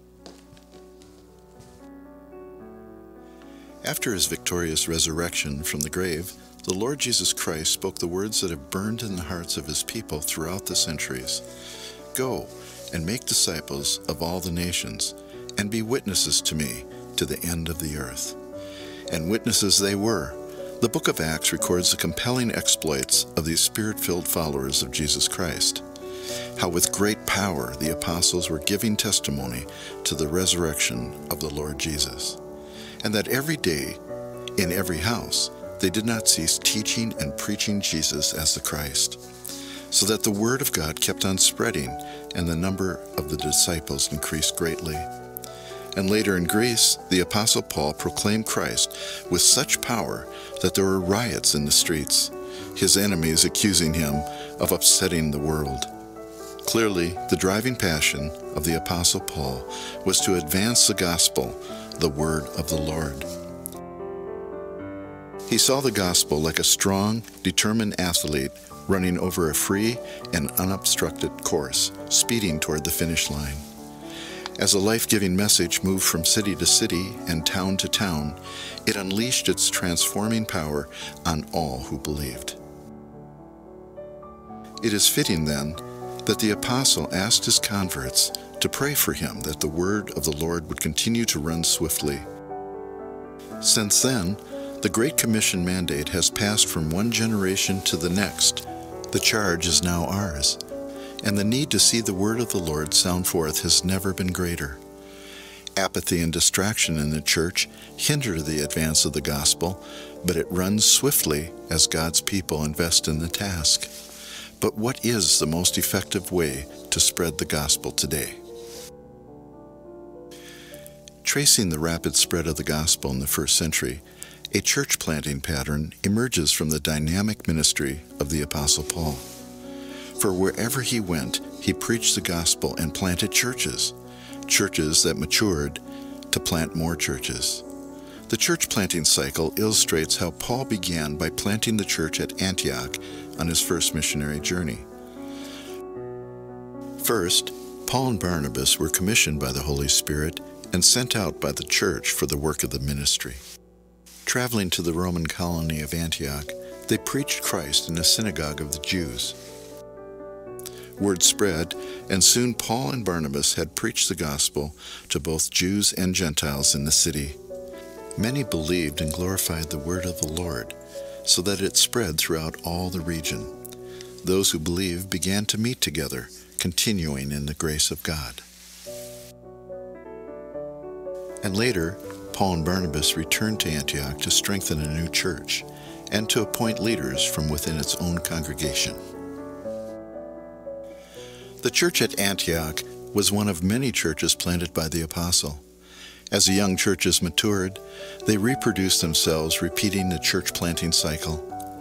After his victorious resurrection from the grave, the Lord Jesus Christ spoke the words that have burned in the hearts of his people throughout the centuries. Go and make disciples of all the nations, and be witnesses to me to the end of the earth. And witnesses they were. The book of Acts records the compelling exploits of these spirit-filled followers of Jesus Christ. How with great power the apostles were giving testimony to the resurrection of the Lord Jesus. And that every day, in every house, they did not cease teaching and preaching Jesus as the Christ, so that the word of God kept on spreading, and the number of the disciples increased greatly. And later in Greece, the Apostle Paul proclaimed Christ with such power that there were riots in the streets, his enemies accusing him of upsetting the world. Clearly, the driving passion of the Apostle Paul was to advance the gospel, the word of the Lord. He saw the gospel like a strong, determined athlete running over a free and unobstructed course, speeding toward the finish line. As a life-giving message moved from city to city and town to town, it unleashed its transforming power on all who believed. It is fitting, then, that the apostle asked his converts to pray for him that the word of the Lord would continue to run swiftly. Since then, the Great Commission mandate has passed from one generation to the next. The charge is now ours, and the need to see the word of the Lord sound forth has never been greater. Apathy and distraction in the church hinder the advance of the gospel, but it runs swiftly as God's people invest in the task. But what is the most effective way to spread the gospel today? Tracing the rapid spread of the gospel in the first century, a church planting pattern emerges from the dynamic ministry of the Apostle Paul. For wherever he went, he preached the gospel and planted churches, churches that matured to plant more churches. The church planting cycle illustrates how Paul began by planting the church at Antioch on his first missionary journey. First, Paul and Barnabas were commissioned by the Holy Spirit and sent out by the church for the work of the ministry. Traveling to the Roman colony of Antioch, they preached Christ in a synagogue of the Jews. Word spread, and soon Paul and Barnabas had preached the gospel to both Jews and Gentiles in the city. Many believed and glorified the word of the Lord, so that it spread throughout all the region. Those who believed began to meet together, continuing in the grace of God. And later, Paul and Barnabas returned to Antioch to strengthen a new church and to appoint leaders from within its own congregation. The church at Antioch was one of many churches planted by the apostle. As the young churches matured, they reproduced themselves, repeating the church planting cycle.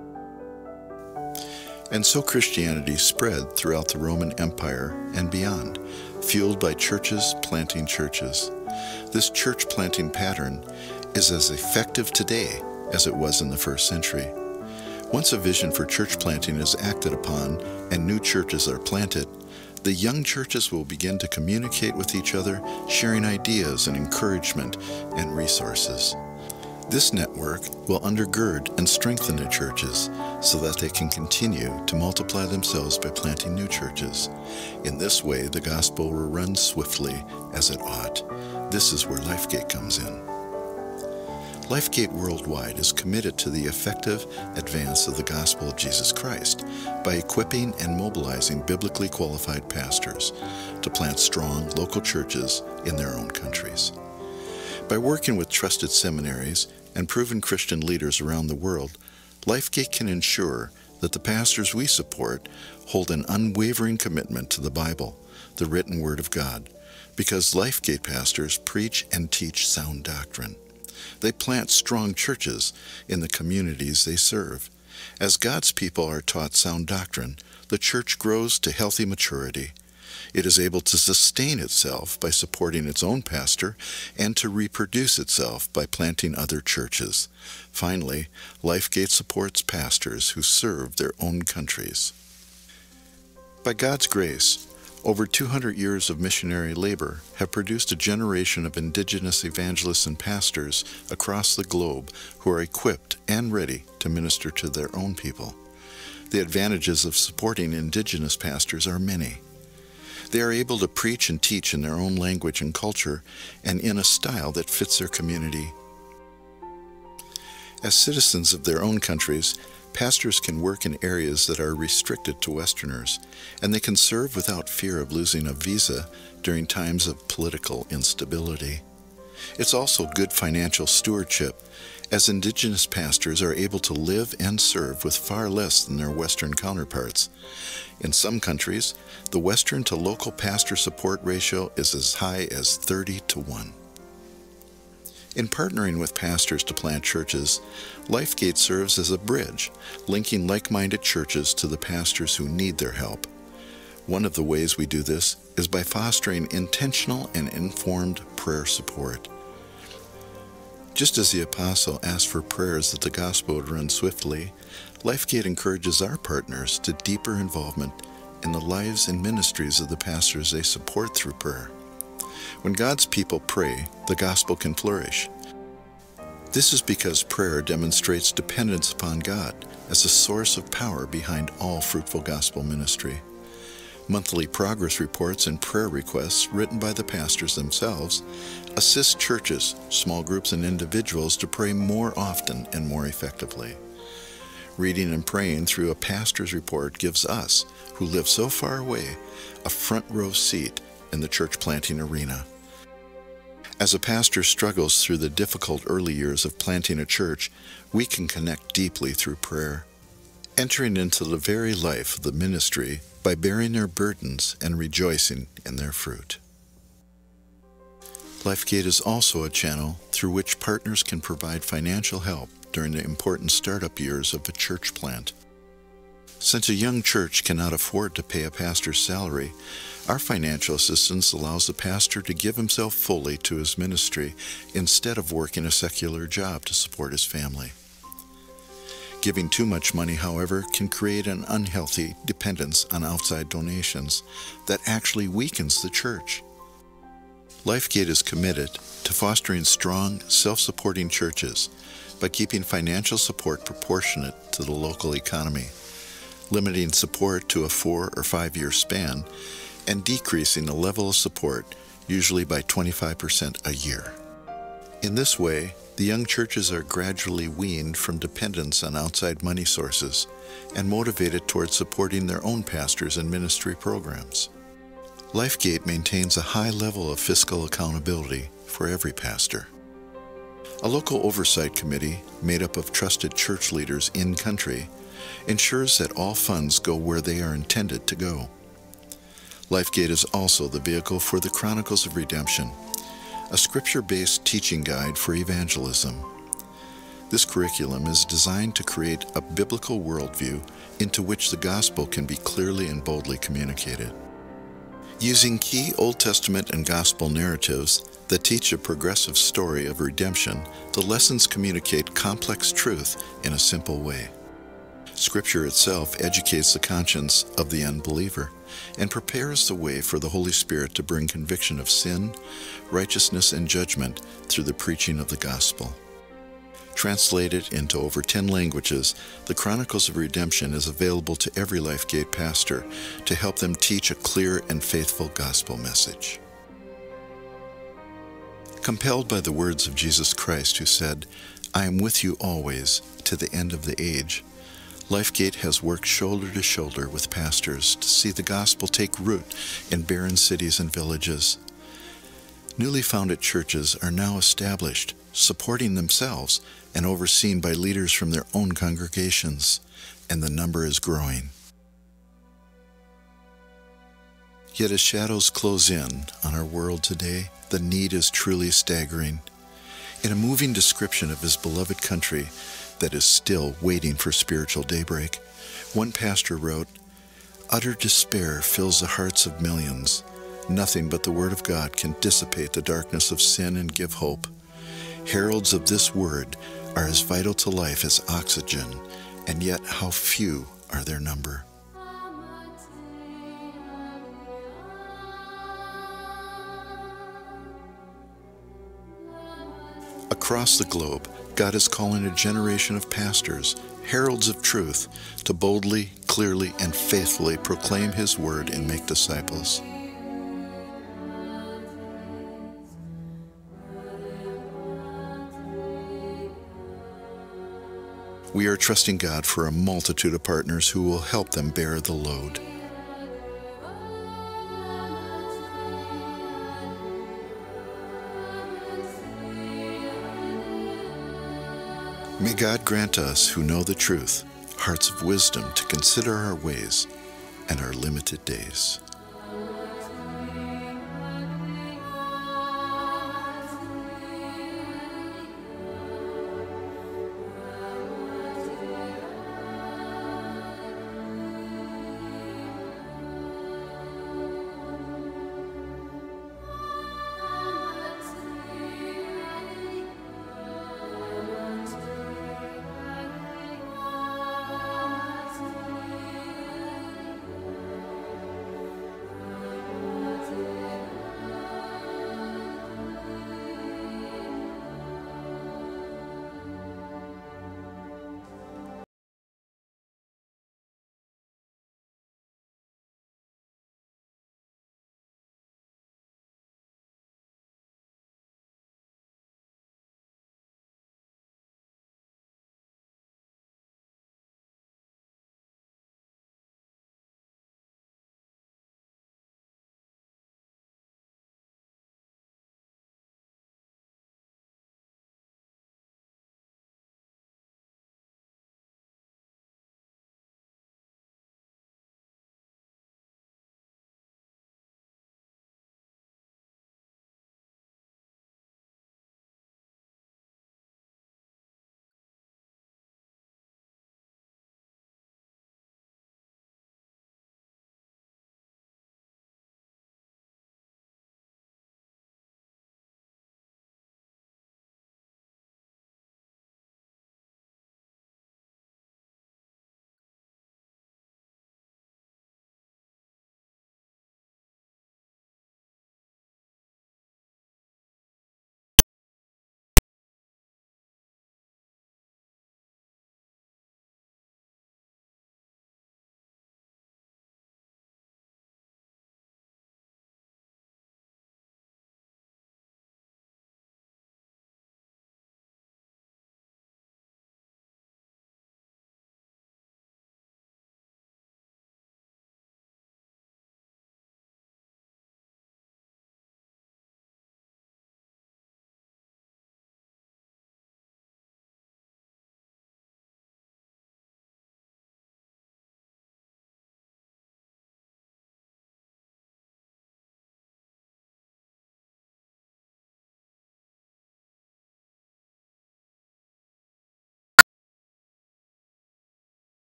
And so Christianity spread throughout the Roman Empire and beyond, fueled by churches planting churches. This church planting pattern is as effective today as it was in the first century. Once a vision for church planting is acted upon and new churches are planted, the young churches will begin to communicate with each other, sharing ideas and encouragement and resources. This network will undergird and strengthen the churches so that they can continue to multiply themselves by planting new churches. In this way, the gospel will run swiftly as it ought. This is where LifeGate comes in. LifeGate Worldwide is committed to the effective advance of the gospel of Jesus Christ by equipping and mobilizing biblically qualified pastors to plant strong local churches in their own countries. By working with trusted seminaries and proven Christian leaders around the world, LifeGate can ensure that the pastors we support hold an unwavering commitment to the Bible, the written Word of God, because LifeGate pastors preach and teach sound doctrine. They plant strong churches in the communities they serve. As God's people are taught sound doctrine, the church grows to healthy maturity. It is able to sustain itself by supporting its own pastor and to reproduce itself by planting other churches. Finally, LifeGate supports pastors who serve their own countries. By God's grace, over two hundred years of missionary labor have produced a generation of indigenous evangelists and pastors across the globe who are equipped and ready to minister to their own people. The advantages of supporting indigenous pastors are many. They are able to preach and teach in their own language and culture and in a style that fits their community. As citizens of their own countries, pastors can work in areas that are restricted to Westerners, and they can serve without fear of losing a visa during times of political instability. It's also good financial stewardship, as indigenous pastors are able to live and serve with far less than their Western counterparts. In some countries, the Western to local pastor support ratio is as high as thirty to one. In partnering with pastors to plant churches, LifeGate serves as a bridge, linking like-minded churches to the pastors who need their help. One of the ways we do this is by fostering intentional and informed prayer support. Just as the apostle asked for prayers that the gospel would run swiftly, LifeGate encourages our partners to deeper involvement in the lives and ministries of the pastors they support through prayer. When God's people pray, the gospel can flourish. This is because prayer demonstrates dependence upon God as the source of power behind all fruitful gospel ministry. Monthly progress reports and prayer requests written by the pastors themselves assist churches, small groups, and individuals to pray more often and more effectively. Reading and praying through a pastor's report gives us, who live so far away, a front row seat in the church planting arena. As a pastor struggles through the difficult early years of planting a church, we can connect deeply through prayer, entering into the very life of the ministry by bearing their burdens and rejoicing in their fruit. LifeGate is also a channel through which partners can provide financial help during the important startup years of a church plant. Since a young church cannot afford to pay a pastor's salary, our financial assistance allows the pastor to give himself fully to his ministry instead of working a secular job to support his family. Giving too much money, however, can create an unhealthy dependence on outside donations that actually weakens the church. LifeGate is committed to fostering strong, self-supporting churches by keeping financial support proportionate to the local economy, limiting support to a four or five-year span, and decreasing the level of support, usually by twenty-five percent a year. In this way, the young churches are gradually weaned from dependence on outside money sources and motivated towards supporting their own pastors and ministry programs. LifeGate maintains a high level of fiscal accountability for every pastor. A local oversight committee, made up of trusted church leaders in-country, ensures that all funds go where they are intended to go. LifeGate is also the vehicle for the Chronicles of Redemption, a scripture-based teaching guide for evangelism. This curriculum is designed to create a biblical worldview into which the gospel can be clearly and boldly communicated. Using key Old Testament and gospel narratives that teach a progressive story of redemption, the lessons communicate complex truth in a simple way. Scripture itself educates the conscience of the unbeliever and prepares the way for the Holy Spirit to bring conviction of sin, righteousness, and judgment through the preaching of the gospel. Translated into over ten languages, the Chronicles of Redemption is available to every LifeGate pastor to help them teach a clear and faithful gospel message. Compelled by the words of Jesus Christ, who said, "I am with you always to the end of the age," LifeGate has worked shoulder to shoulder with pastors to see the gospel take root in barren cities and villages. Newly founded churches are now established, supporting themselves and overseen by leaders from their own congregations, and the number is growing. Yet as shadows close in on our world today, the need is truly staggering. In a moving description of his beloved country that is still waiting for spiritual daybreak, one pastor wrote, "Utter despair fills the hearts of millions. Nothing but the Word of God can dissipate the darkness of sin and give hope. Heralds of this Word are as vital to life as oxygen, and yet how few are their number." Across the globe, God is calling a generation of pastors, heralds of truth, to boldly, clearly, and faithfully proclaim His Word and make disciples. We are trusting God for a multitude of partners who will help them bear the load. May God grant us who know the truth hearts of wisdom to consider our ways and our limited days.